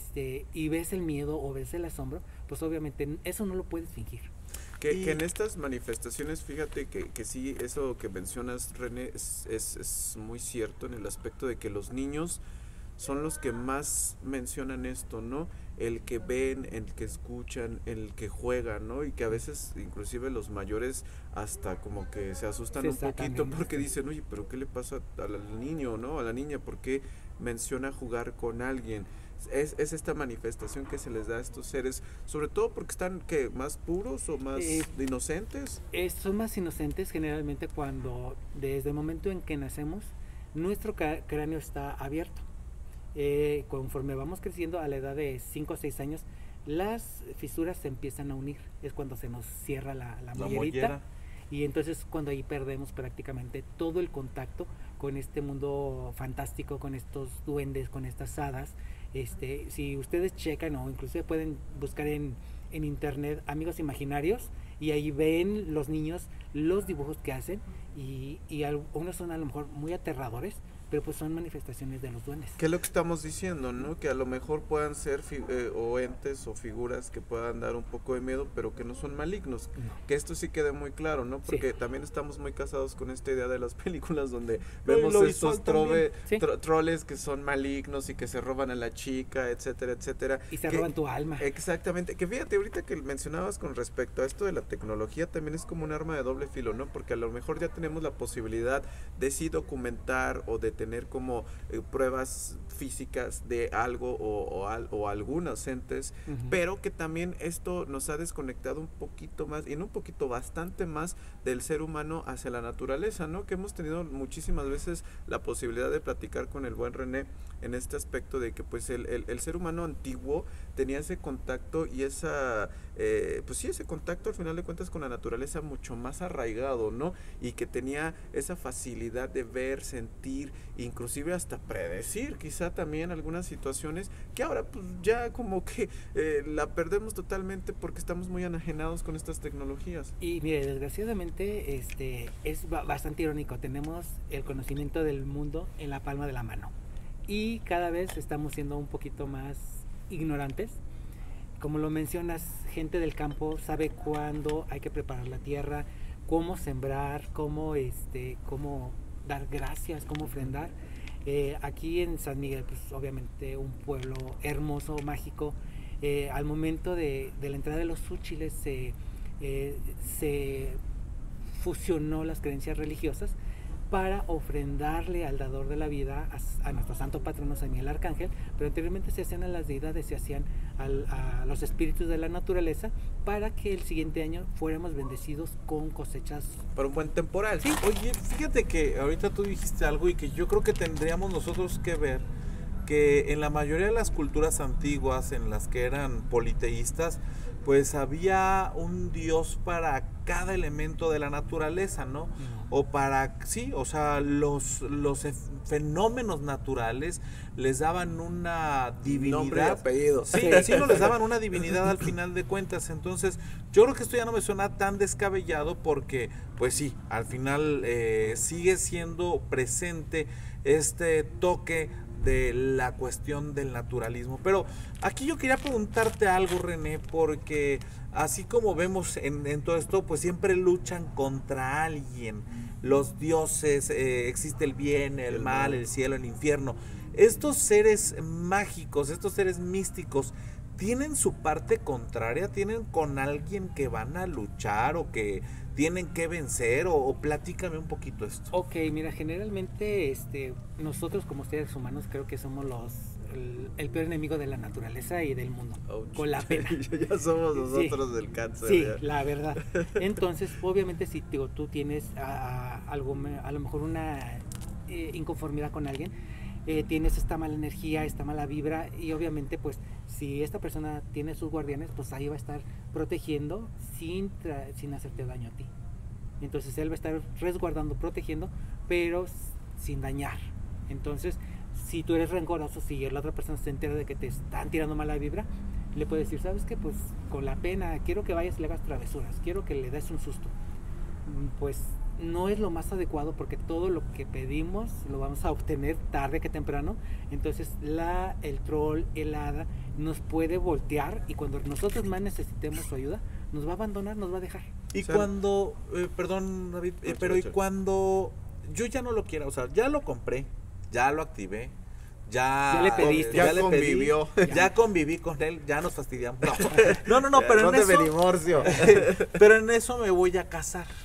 y ves el miedo o ves el asombro, pues obviamente eso no lo puedes fingir. Que en estas manifestaciones, fíjate que sí, eso que mencionas, René, es muy cierto en el aspecto de que los niños son los que más mencionan esto, ¿no? El que ven, el que escuchan, el que juegan, ¿no? Y que a veces inclusive los mayores hasta como que se asustan un poquito porque dicen, oye, pero ¿qué le pasa al niño, no? A la niña, ¿por qué menciona jugar con alguien? es esta manifestación que se les da a estos seres, sobre todo porque están ¿qué? ¿Más puros o más inocentes? Son más inocentes generalmente cuando desde el momento en que nacemos nuestro cráneo está abierto. Conforme vamos creciendo a la edad de 5 o 6 años, las fisuras se empiezan a unir, es cuando se nos cierra la mollerita, y entonces cuando ahí perdemos prácticamente todo el contacto con este mundo fantástico, con estos duendes, con estas hadas. Si ustedes checan o inclusive pueden buscar en internet amigos imaginarios, y ahí ven los niños los dibujos que hacen, y unos son a lo mejor muy aterradores, pero pues son manifestaciones de los duendes. ¿Qué es lo que estamos diciendo, no? Que a lo mejor puedan ser o entes o figuras que puedan dar un poco de miedo, pero que no son malignos. No. Que esto sí quede muy claro, ¿no? Porque también estamos muy casados con esta idea de las películas donde vemos estos troles que son malignos y que se roban a la chica, etcétera, etcétera. Y se roban tu alma. Exactamente. Que fíjate, ahorita que mencionabas con respecto a esto de la tecnología, también es como un arma de doble filo, ¿no? Porque a lo mejor ya tenemos la posibilidad de sí documentar o de tener como pruebas físicas de algo o algunos entes, pero que también esto nos ha desconectado un poquito más, y no un poquito, bastante más del ser humano hacia la naturaleza, ¿no? Que hemos tenido muchísimas veces la posibilidad de platicar con el buen René en este aspecto de que pues el ser humano antiguo tenía ese contacto y esa pues sí, ese contacto al final de cuentas con la naturaleza mucho más arraigado, ¿no? Y que tenía esa facilidad de ver, sentir, inclusive hasta predecir quizá también algunas situaciones que ahora pues ya como que la perdemos totalmente porque estamos muy enajenados con estas tecnologías. Y mire, desgraciadamente es bastante irónico, tenemos el conocimiento del mundo en la palma de la mano y cada vez estamos siendo un poquito más ignorantes. Como lo mencionas, gente del campo sabe cuándo hay que preparar la tierra, cómo sembrar, cómo dar gracias, cómo ofrendar. Aquí en San Miguel, pues obviamente un pueblo hermoso, mágico. Al momento de la entrada de los úchiles se fusionó las creencias religiosas para ofrendarle al dador de la vida, a nuestro santo patrono San Miguel Arcángel, pero anteriormente se hacían a las deidades, se hacían a los espíritus de la naturaleza, para que el siguiente año fuéramos bendecidos con cosechas. Para un buen temporal. Sí. Oye, fíjate que ahorita tú dijiste algo y que yo creo que tendríamos nosotros que ver, que en la mayoría de las culturas antiguas en las que eran politeístas, pues había un dios para cada elemento de la naturaleza, ¿no? O para, sí, o sea, los fenómenos naturales les daban una divinidad. Nombre y apellido. Sí, sí, no les daban una divinidad al final de cuentas. Entonces, yo creo que esto ya no me suena tan descabellado porque, pues sí, al final sigue siendo presente este toque de la cuestión del naturalismo. Pero aquí yo quería preguntarte algo, René, porque así como vemos en todo esto, pues siempre luchan contra alguien. Los dioses, existe el bien, el mal, el cielo, el infierno. Estos seres mágicos, estos seres místicos, ¿tienen su parte contraria? ¿Tienen con alguien que van a luchar o que tienen que vencer? O platícame un poquito esto. Ok, mira, generalmente nosotros como seres humanos creo que somos el peor enemigo de la naturaleza y del mundo. Ouch. Con la pena. Ya somos nosotros sí, del cáncer. Sí, ya. La verdad. Entonces, obviamente si tú tienes a lo mejor una inconformidad con alguien, tienes esta mala energía, esta mala vibra, y obviamente pues si esta persona tiene sus guardianes, pues ahí va a estar protegiendo sin hacerte daño a ti. Entonces él va a estar resguardando, protegiendo, pero sin dañar. Entonces, si tú eres rencoroso, si la otra persona se entera de que te están tirando mala vibra, le puedes decir, ¿sabes qué? Pues con la pena, quiero que vayas y le hagas travesuras, quiero que le des un susto. Pues no es lo más adecuado porque todo lo que pedimos lo vamos a obtener tarde que temprano. Entonces el troll, el hada nos puede voltear y cuando nosotros más necesitemos su ayuda, nos va a abandonar, nos va a dejar. Y cuando, perdón David, pero y cuando yo ya no lo quiera, o sea, ya lo compré, ya lo activé, ya le pediste, ya le convivió, ya conviví con él, ya nos fastidiamos. No, pero en eso me divorcio. Pero en eso me voy a casar. Ajá.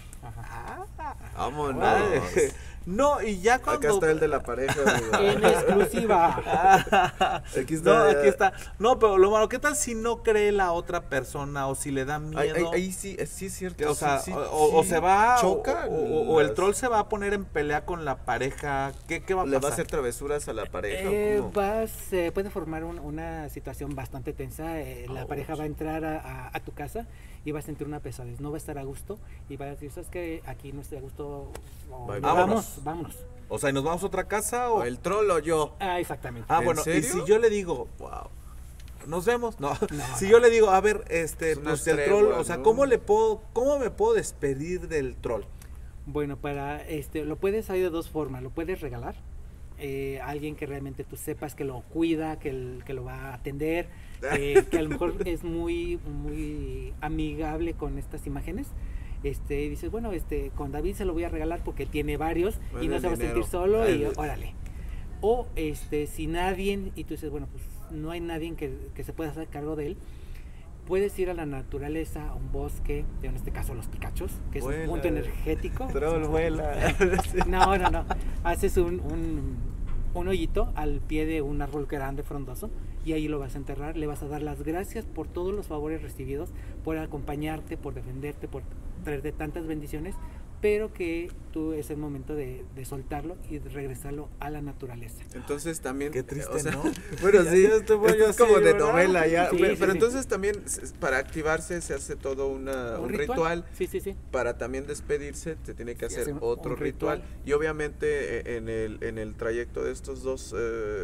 Vámonos. No, y ya cuando... Acá está el de la pareja. En exclusiva. Aquí No, está. aquí está. No, pero lo malo, ¿qué tal si no cree la otra persona o si le da miedo? Ahí sí, sí es cierto. Que, o sea, sí, o sí. se va, choca, o el troll se va a poner en pelea con la pareja. ¿Qué va a pasar? ¿Le va a hacer travesuras a la pareja? ¿O cómo? Puede formar una situación bastante tensa. La pareja va a entrar a tu casa y va a sentir una pesadez, no va a estar a gusto y va a decir, ¿sabes qué? Aquí no estoy a gusto, Bye, vámonos. O sea, ¿y nos vamos a otra casa o...? ¿O el troll o yo? Exactamente. Ah, ¿En bueno, serio? y si yo le digo, wow, nos vemos, no. No, Si no. yo le digo, a ver, unas pues el treguas, troll, o sea, ¿no? ¿cómo me puedo despedir del troll? Bueno, lo puedes hacer de dos formas, lo puedes regalar. Alguien que realmente tú sepas que lo cuida, que lo va a atender, que a lo mejor es muy amigable con estas imágenes. Y dices, bueno, con David se lo voy a regalar porque tiene varios y no se va a sentir solo y órale. O si nadie, y tú dices, bueno, pues no hay nadie que se pueda hacer cargo de él, puedes ir a la naturaleza, a un bosque, en este caso los picachos, que es Vuela. un punto energético. Troll, vuela. No. Haces un hoyito al pie de un árbol grande, frondoso, y ahí lo vas a enterrar. Le vas a dar las gracias por todos los favores recibidos, por acompañarte, por defenderte, por traerte tantas bendiciones, pero que tú es el momento de soltarlo y de regresarlo a la naturaleza. Entonces también... Qué triste, o sea, ¿no? Bueno, Ya, sí, ya este rollo esto es así, como de ¿verdad? novela ya. Sí, pero sí. entonces también para activarse se hace todo un ritual. Sí. Para también despedirse se tiene que Sí, hacer hacer otro un ritual. ritual. Y obviamente en el trayecto de estos dos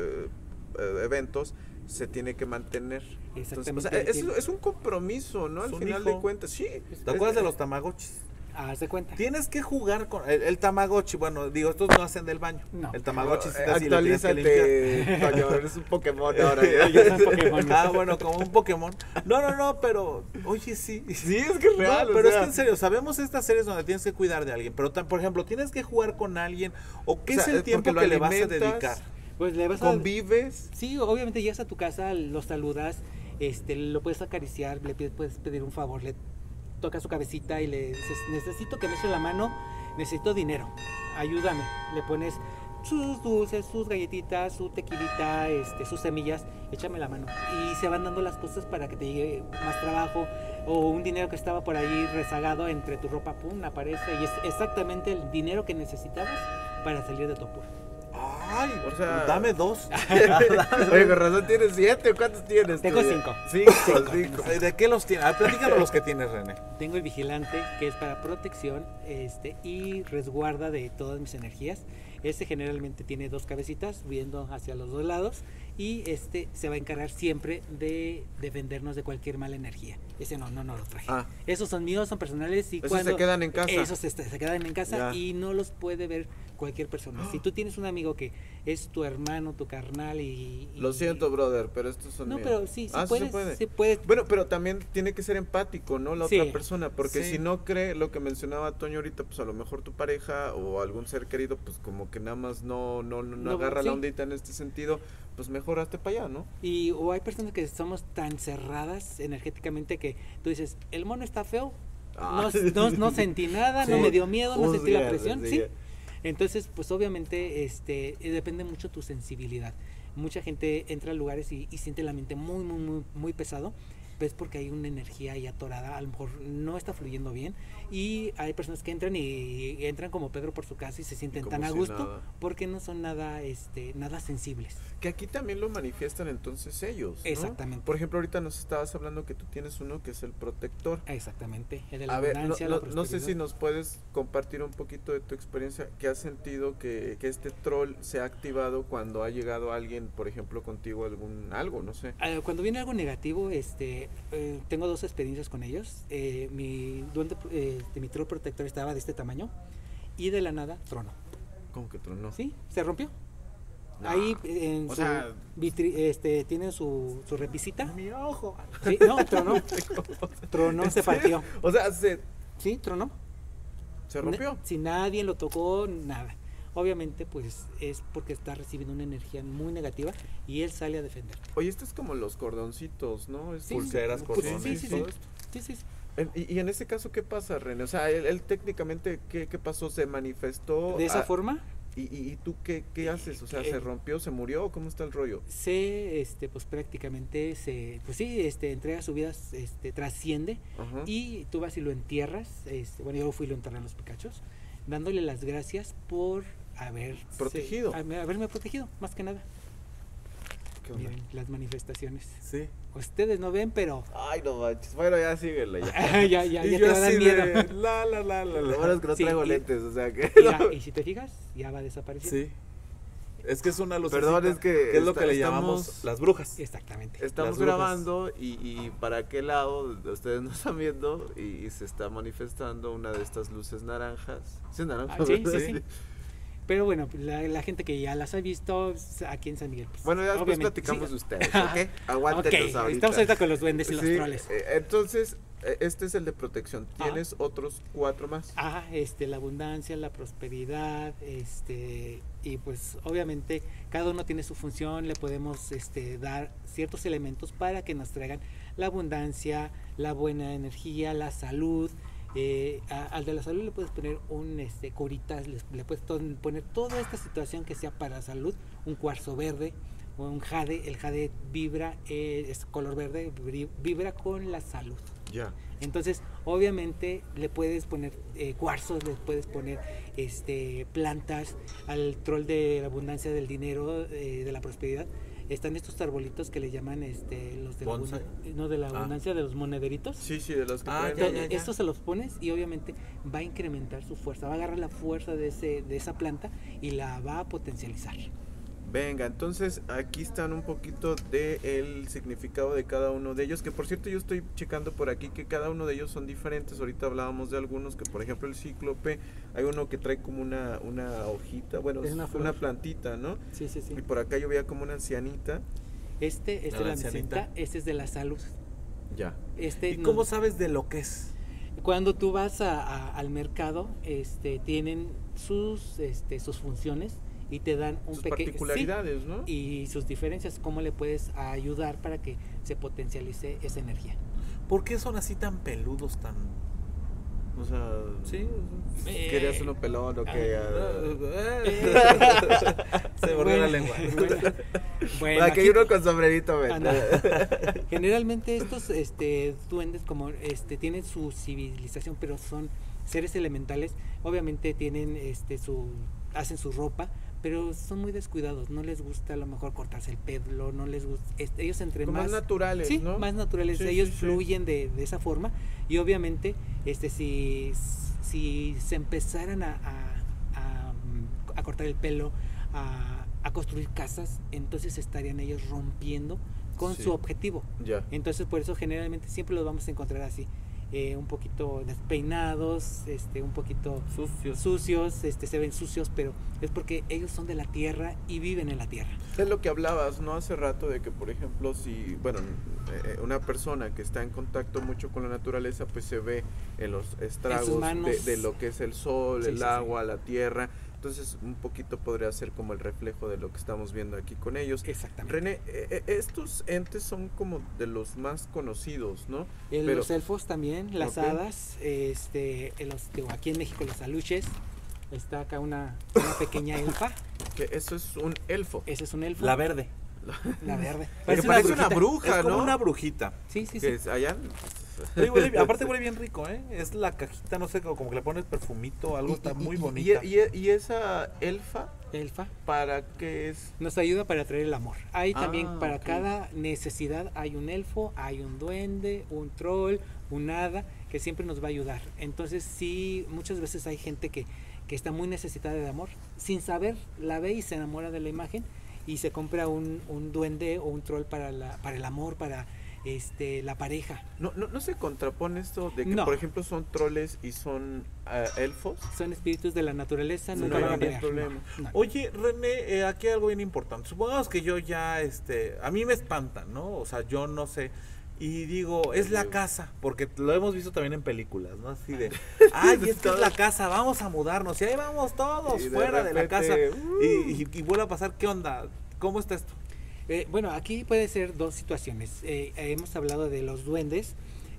eventos se tiene que mantener. Entonces, o sea, es un compromiso, ¿no? Al Es un final hijo. de cuentas, sí. ¿Te acuerdas de los tamagotchis? Haz de cuenta. Tienes que jugar con el tamagotchi. Bueno, digo, estos no hacen del baño. No. El tamagotchi sí está así, lo tienes que limpiar. Actualízate, Toño, eres un Pokémon ahora. Ya son Pokémon. Ah, bueno, como un Pokémon. No, pero, oye, sí. Sí, es que es real. No, o pero es sea, que en serio, sabemos estas series donde tienes que cuidar de alguien, pero por ejemplo, tienes que jugar con alguien, o qué O es sea, el es tiempo porque que lo le vas a alimentas. dedicar. Pues le vas a... convives. Sí, obviamente llegas a tu casa, lo saludas, lo puedes acariciar, puedes pedir un favor, le tocas su cabecita y le dices, necesito que me eche la mano, necesito dinero, ayúdame. Le pones sus dulces, sus galletitas, su tequilita, sus semillas, échame la mano. Y se van dando las cosas para que te llegue más trabajo, o un dinero que estaba por ahí rezagado entre tu ropa, pum, aparece y es exactamente el dinero que necesitabas para salir de tu apuro. Ay, O sea, dame dos. Oye, con razón tienes 7. ¿Cuántos tienes? Tengo tú? 5. 5. ¿De qué los tienes? Platícanos los que tienes, René. Tengo el vigilante, que es para protección y resguarda de todas mis energías. Generalmente tiene 2 cabecitas viendo hacia los 2 lados y se va a encargar siempre de defendernos de cualquier mala energía. Ese no lo traje. Ah. Esos son míos, son personales y Esos cuando se quedan en casa. Esos se quedan en casa Ya. y no los puede ver cualquier persona. Si tú tienes un amigo que es tu hermano, tu carnal y Lo siento, brother, pero estos son No, míos. pero sí Ah, puedes, se puede. sí puedes. Bueno, pero también tiene que ser empático, ¿no? La Sí. otra persona, porque Sí. si no cree lo que mencionaba Toño ahorita, pues a lo mejor tu pareja o algún ser querido, pues como que nada más no agarra sí. la ondita en este sentido, pues mejor hazte para allá, ¿no? O hay personas que somos tan cerradas energéticamente que tú dices, el mono está feo, Ah. no sentí nada, no Sí. me dio miedo, no sentí la Juzga, presión, juzga. sí. Entonces, pues obviamente depende mucho tu sensibilidad. Mucha gente entra a lugares y siente la mente muy pesado, pues porque hay una energía ahí atorada, a lo mejor no está fluyendo bien y hay personas que entran y entran como Pedro por su casa y se sienten Como tan a si gusto nada. porque no son nada sensibles. Que aquí también lo manifiestan entonces ellos, ¿no? Exactamente. Por ejemplo, ahorita nos estabas hablando que tú tienes uno que es el protector. Exactamente, el de la A ver, abundancia, no la sé prosperidad. si nos puedes compartir un poquito de tu experiencia, que has sentido que este troll se ha activado cuando ha llegado alguien, por ejemplo, contigo algo, no sé. Cuando viene algo negativo, tengo 2 experiencias con ellos. Mi troll protector estaba de este tamaño y de la nada tronó. ¿Cómo que tronó? Sí, se rompió. No. Ahí en O su sea- tiene su repisita. Mi ojo. Sí, no, tronó, se partió. O sea, Sí, tronó. se rompió. Si nadie lo tocó, nada. Obviamente, pues es porque está recibiendo una energía muy negativa y él sale a defender. Oye, esto es como los cordoncitos, ¿no? Es Sí, Pulseras, pues, cordones, sí. todo esto. Sí. Y en este caso, ¿qué pasa, René? O sea, él técnicamente, ¿qué pasó? ¿Se manifestó? De esa forma, ¿Y tú qué haces? O sea, ¿se rompió, se murió? ¿Cómo está el rollo? pues prácticamente pues sí, entrega su vida, trasciende, Ajá. y tú vas y lo entierras, bueno, yo fui y lo enterré en los Picachos, dándole las gracias por haberme protegido, más que nada. ¿Qué onda? Miren las manifestaciones. Sí. Ustedes no ven, pero Ay, no manches. Bueno, ya síguele. Ya. ya Y te yo va a dar así miedo. de Lo bueno es que no Sí, traigo y- lentes, o sea que... Mira, y si te fijas, ya va a desaparecer. Sí. Es que es una luz. Perdón, es que es lo que le llamamos estamos- las brujas. Exactamente. Estamos Las brujas. grabando y para qué lado ustedes nos están viendo y se está manifestando una de estas luces naranjas. ¿Sí es naranja? Ah, sí, ¿verdad? sí. Pero bueno, la gente que ya las ha visto aquí en San Miguel. Pues, Bueno, ya después obviamente, platicamos sí. de ustedes, ¿ok? Aguántenos Ok, ahorita. estamos ahorita con los duendes y los Sí, troles. entonces, este es el de protección. ¿Tienes otros 4 más? La abundancia, la prosperidad, y pues obviamente cada uno tiene su función, le podemos dar ciertos elementos para que nos traigan la abundancia, la buena energía, la salud. Al de la salud le puedes poner un curitas, le puedes poner toda esta situación que sea para salud, un cuarzo verde, o un jade. El jade vibra, es color verde, vibra con la salud. Ya. Entonces, obviamente, le puedes poner cuarzos, le puedes poner plantas. Al troll de la abundancia, del dinero, de la prosperidad, están estos arbolitos que le llaman los de la Bonsai. no, de la abundancia, de los monederitos. Sí, de los que Ah, traen- ya. Estos se los pones y obviamente va a incrementar su fuerza, va a agarrar la fuerza de esa planta y la va a potencializar. Venga, entonces aquí están un poquito del significado de cada uno de ellos, que por cierto yo estoy checando por aquí que cada uno de ellos son diferentes. Ahorita hablábamos de algunos, que por ejemplo el cíclope, hay uno que trae como una hojita, bueno, Es es una una flor. plantita, ¿no? Sí. Y por acá yo veía como una ancianita. Este es de la ancianita. ancianita, este es de la salud. Ya. ¿Y No- cómo sabes de lo que es? Cuando tú vas al mercado, tienen sus funciones y te dan un Sus pequeño particularidades, ¿no? y sus diferencias, cómo le puedes ayudar para que se potencialice esa energía. ¿Por qué son así tan peludos, tan...? O sea, Sí. ¿querías uno pelón o qué? Se me volvió la lengua. Bueno, Aquí hay uno con sombrerito, ven. anda. Generalmente estos duendes como tienen su civilización, pero son seres elementales. Obviamente tienen hacen su ropa, pero son muy descuidados, no les gusta a lo mejor cortarse el pelo, no les gusta, ellos entre Como más naturales, sí, ¿no? más naturales, Sí, ellos sí, sí. fluyen de esa forma. Y obviamente si se empezaran a cortar el pelo, a construir casas, entonces estarían ellos rompiendo con Sí. su objetivo. Ya. Entonces por eso generalmente siempre los vamos a encontrar así, un poquito despeinados, un poquito sucios, se ven sucios, pero es porque ellos son de la tierra y viven en la tierra. Es lo que hablabas, ¿no? Hace rato de que, por ejemplo, si, bueno, una persona que está en contacto mucho con la naturaleza, pues se ve en los estragos manos. de lo que es el sol, Sí, el sí, agua, la tierra. Entonces, un poquito podría ser como el reflejo de lo que estamos viendo aquí con ellos. Exactamente. René, estos entes son como de los más conocidos, ¿no? Los elfos también, las Ok. hadas, aquí en México los aluches. Está acá una pequeña elfa. Que eso es un elfo. Ese es un elfo. La verde. La verde. Pero parece una brujita. bruja, Es como ¿no? una brujita. Sí, sí, Que sí. es allá. Aparte huele bien rico, ¿eh? Es la cajita, no sé, como que le pones perfumito, algo está muy bonita. Y esa elfa, Elfa. ¿para qué es? Nos ayuda para traer el amor. Hay también Ah, para ok. cada necesidad hay un elfo, hay un duende, un troll, un hada que siempre nos va a ayudar. Entonces sí, muchas veces hay gente que está muy necesitada de amor, sin saber, la ve y se enamora de la imagen y se compra un duende o un troll para el amor, para la pareja. No se contrapone esto de que, No. por ejemplo, son troles y son elfos. Son espíritus de la naturaleza, Sí, nunca no van a hay pelear. problema. No. Oye, René, aquí hay algo bien importante. Supongamos que yo ya, a mí me espantan, ¿no? O sea, yo no sé. Y digo, es la casa, porque lo hemos visto también en películas, ¿no? Así de, ay, es que es la casa, vamos a mudarnos. Y ahí vamos todos Y de fuera de la casa. repente, Y vuelve a pasar, ¿qué onda? ¿Cómo está esto? Bueno, aquí puede ser dos situaciones. Hemos hablado de los duendes.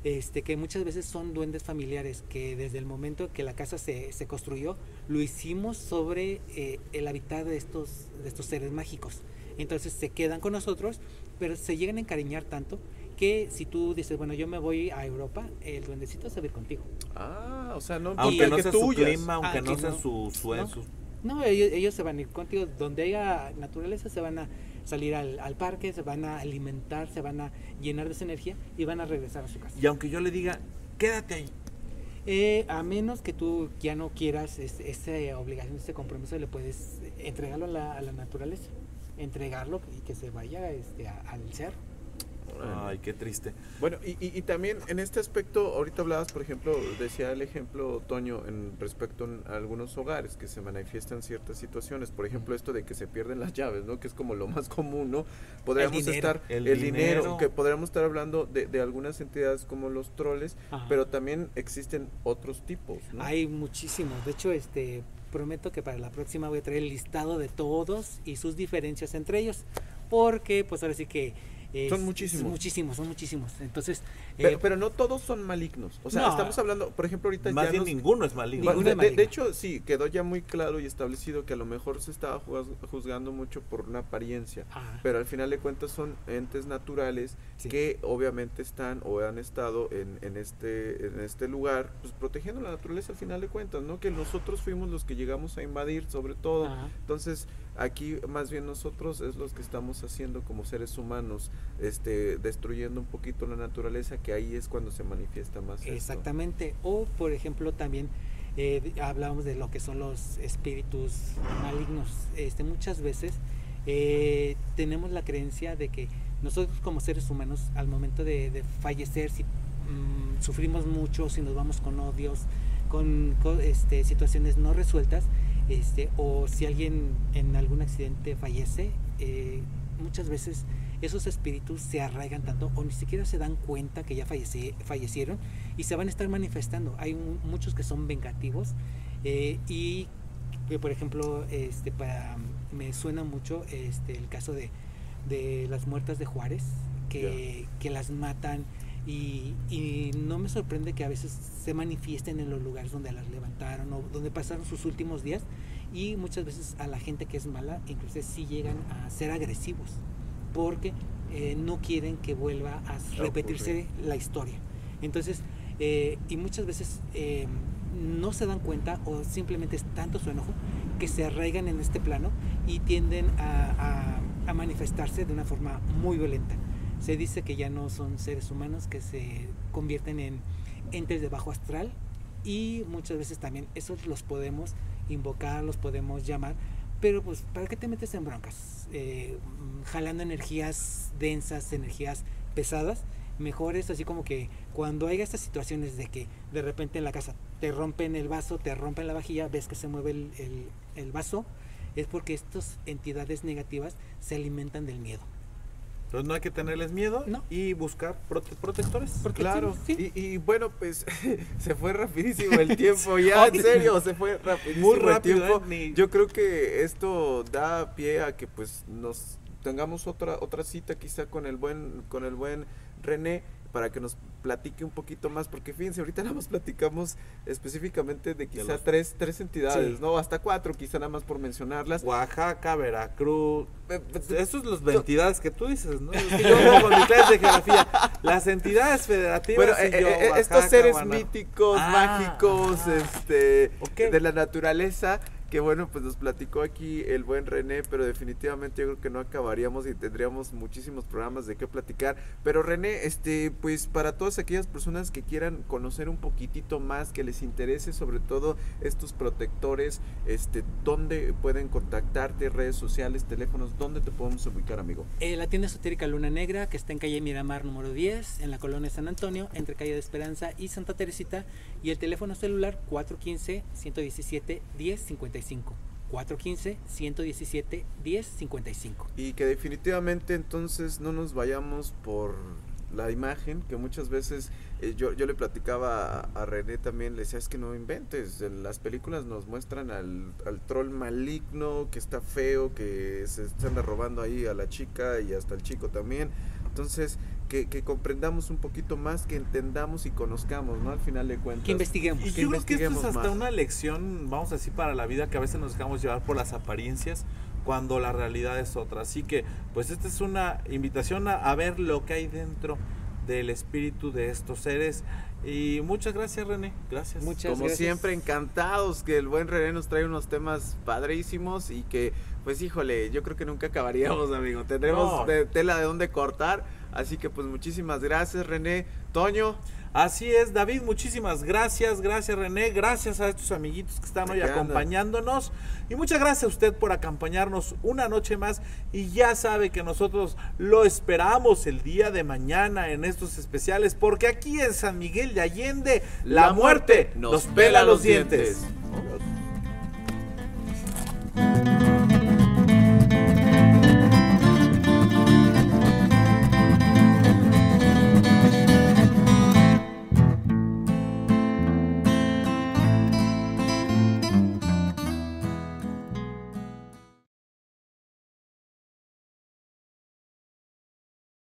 que muchas veces son duendes familiares, que desde el momento que la casa se construyó, lo hicimos sobre el hábitat de estos seres mágicos. Entonces se quedan con nosotros, pero se llegan a encariñar tanto que si tú dices, bueno, yo me voy a Europa, el duendecito se va a ir contigo. Ah, o sea, no Aunque no que sea su tuyas. clima, aunque no sea no, su no, ellos se van a ir contigo. Donde haya naturaleza se van a salir al parque, se van a alimentar, se van a llenar de esa energía y van a regresar a su casa. Y aunque yo le diga, quédate ahí. A menos que tú ya no quieras esa obligación, ese compromiso, le puedes entregarlo a la naturaleza, entregarlo y que se vaya al cerro. Ay, qué triste. Bueno, y también en este aspecto, ahorita hablabas, por ejemplo, decía el ejemplo, Toño, en respecto a algunos hogares que se manifiestan ciertas situaciones, por ejemplo, esto de que se pierden las llaves, ¿no? Que es como lo más común, ¿no? Podríamos el dinero, dinero, que podríamos estar hablando de algunas entidades como los troles, Ajá. pero también existen otros tipos, ¿no? Hay muchísimos. De hecho, prometo que para la próxima voy a traer el listado de todos y sus diferencias entre ellos, porque pues ahora sí que son muchísimos. Son muchísimos. Entonces, pero no todos son malignos. O sea, no, estamos hablando, por ejemplo, ahorita más ya bien ninguno es maligno. de hecho, sí, quedó ya muy claro y establecido que a lo mejor se estaba juzgando mucho por una apariencia. Pero al final de cuentas son entes naturales, sí, que obviamente están o han estado en este lugar, pues protegiendo la naturaleza al final de cuentas, ¿no? Que nosotros fuimos los que llegamos a invadir sobre todo. Ajá. Entonces, aquí más bien nosotros es los que estamos haciendo como seres humanos, destruyendo un poquito la naturaleza, que ahí es cuando se manifiesta más. Exactamente. Esto. O por ejemplo también hablábamos de lo que son los espíritus malignos. Muchas veces tenemos la creencia de que nosotros como seres humanos al momento de fallecer, si sufrimos mucho, si nos vamos con odios, con situaciones no resueltas, o si alguien en algún accidente fallece, muchas veces esos espíritus se arraigan tanto o ni siquiera se dan cuenta que ya fallecieron y se van a estar manifestando. Hay muchos que son vengativos y que, por ejemplo, me suena mucho el caso de las muertas de Juárez, que las matan y no me sorprende que a veces se manifiesten en los lugares donde las levantaron o donde pasaron sus últimos días, y muchas veces a la gente que es mala incluso sí llegan a ser agresivos porque no quieren que vuelva a repetirse la historia. Entonces, y muchas veces no se dan cuenta o simplemente es tanto su enojo que se arraigan en este plano y tienden a manifestarse de una forma muy violenta. Se dice que ya no son seres humanos, que se convierten en entes de bajo astral, y muchas veces también esos los podemos invocar, los podemos llamar, pero pues ¿para qué te metes en broncas? Jalando energías densas, energías pesadas. Mejor es así como que cuando haya estas situaciones de que de repente en la casa te rompen el vaso, te rompen la vajilla, ves que se mueve el vaso, es porque estas entidades negativas se alimentan del miedo. Entonces no hay que tenerles miedo, ¿no? Y buscar protectores. Claro, sí. Y bueno, pues se fue rapidísimo el tiempo, ya en serio, se fue rapidísimo. Muy rápido el tiempo. Yo creo que esto da pie a que pues nos tengamos otra cita quizá con el buen René, para que nos platique un poquito más, porque fíjense, ahorita nada más platicamos específicamente de quizá tres entidades, sí, ¿no? Hasta 4 quizá nada más por mencionarlas. Oaxaca, Veracruz, esos son las entidades que tú dices, ¿no? Es que yo con mis clases de geografía, las entidades federativas. Bueno, Oaxaca, estos seres míticos, mágicos, de la naturaleza, que bueno, pues nos platicó aquí el buen René, pero definitivamente yo creo que no acabaríamos y tendríamos muchísimos programas de qué platicar. Pero René, pues para todas aquellas personas que quieran conocer un poquitito más, que les interese sobre todo estos protectores, ¿dónde pueden contactarte? Redes sociales, teléfonos, ¿dónde te podemos ubicar, amigo? La tienda esotérica Luna Negra, que está en calle Miramar número 10, en la colonia San Antonio, entre calle de Esperanza y Santa Teresita, y el teléfono celular 415-117-1055. 415-117-1055. Y que definitivamente entonces no nos vayamos por la imagen, que muchas veces yo le platicaba a René también, le decía, es que no inventes, en las películas nos muestran al troll maligno, que está feo, que se anda robando ahí a la chica y hasta el chico también. Entonces, que comprendamos un poquito más, que entendamos y conozcamos, ¿no? Al final de cuentas. Que investiguemos. Y yo creo que esto es hasta más. una lección, vamos a decir, para la vida, que a veces nos dejamos llevar por las apariencias cuando la realidad es otra. Así que, pues esta es una invitación a ver lo que hay dentro del espíritu de estos seres. Y muchas gracias, René. Gracias. Muchas Como gracias. siempre, encantados que el buen René nos trae unos temas padrísimos y que, pues híjole, yo creo que nunca acabaríamos, amigo. Tendremos tela de dónde cortar. Así que pues muchísimas gracias, René. Toño. Así es, David, muchísimas gracias, gracias René, gracias a estos amiguitos que están hoy acompañándonos y muchas gracias a usted por acompañarnos una noche más y ya sabe que nosotros lo esperamos el día de mañana en estos especiales porque aquí en San Miguel de Allende la muerte nos pela los dientes.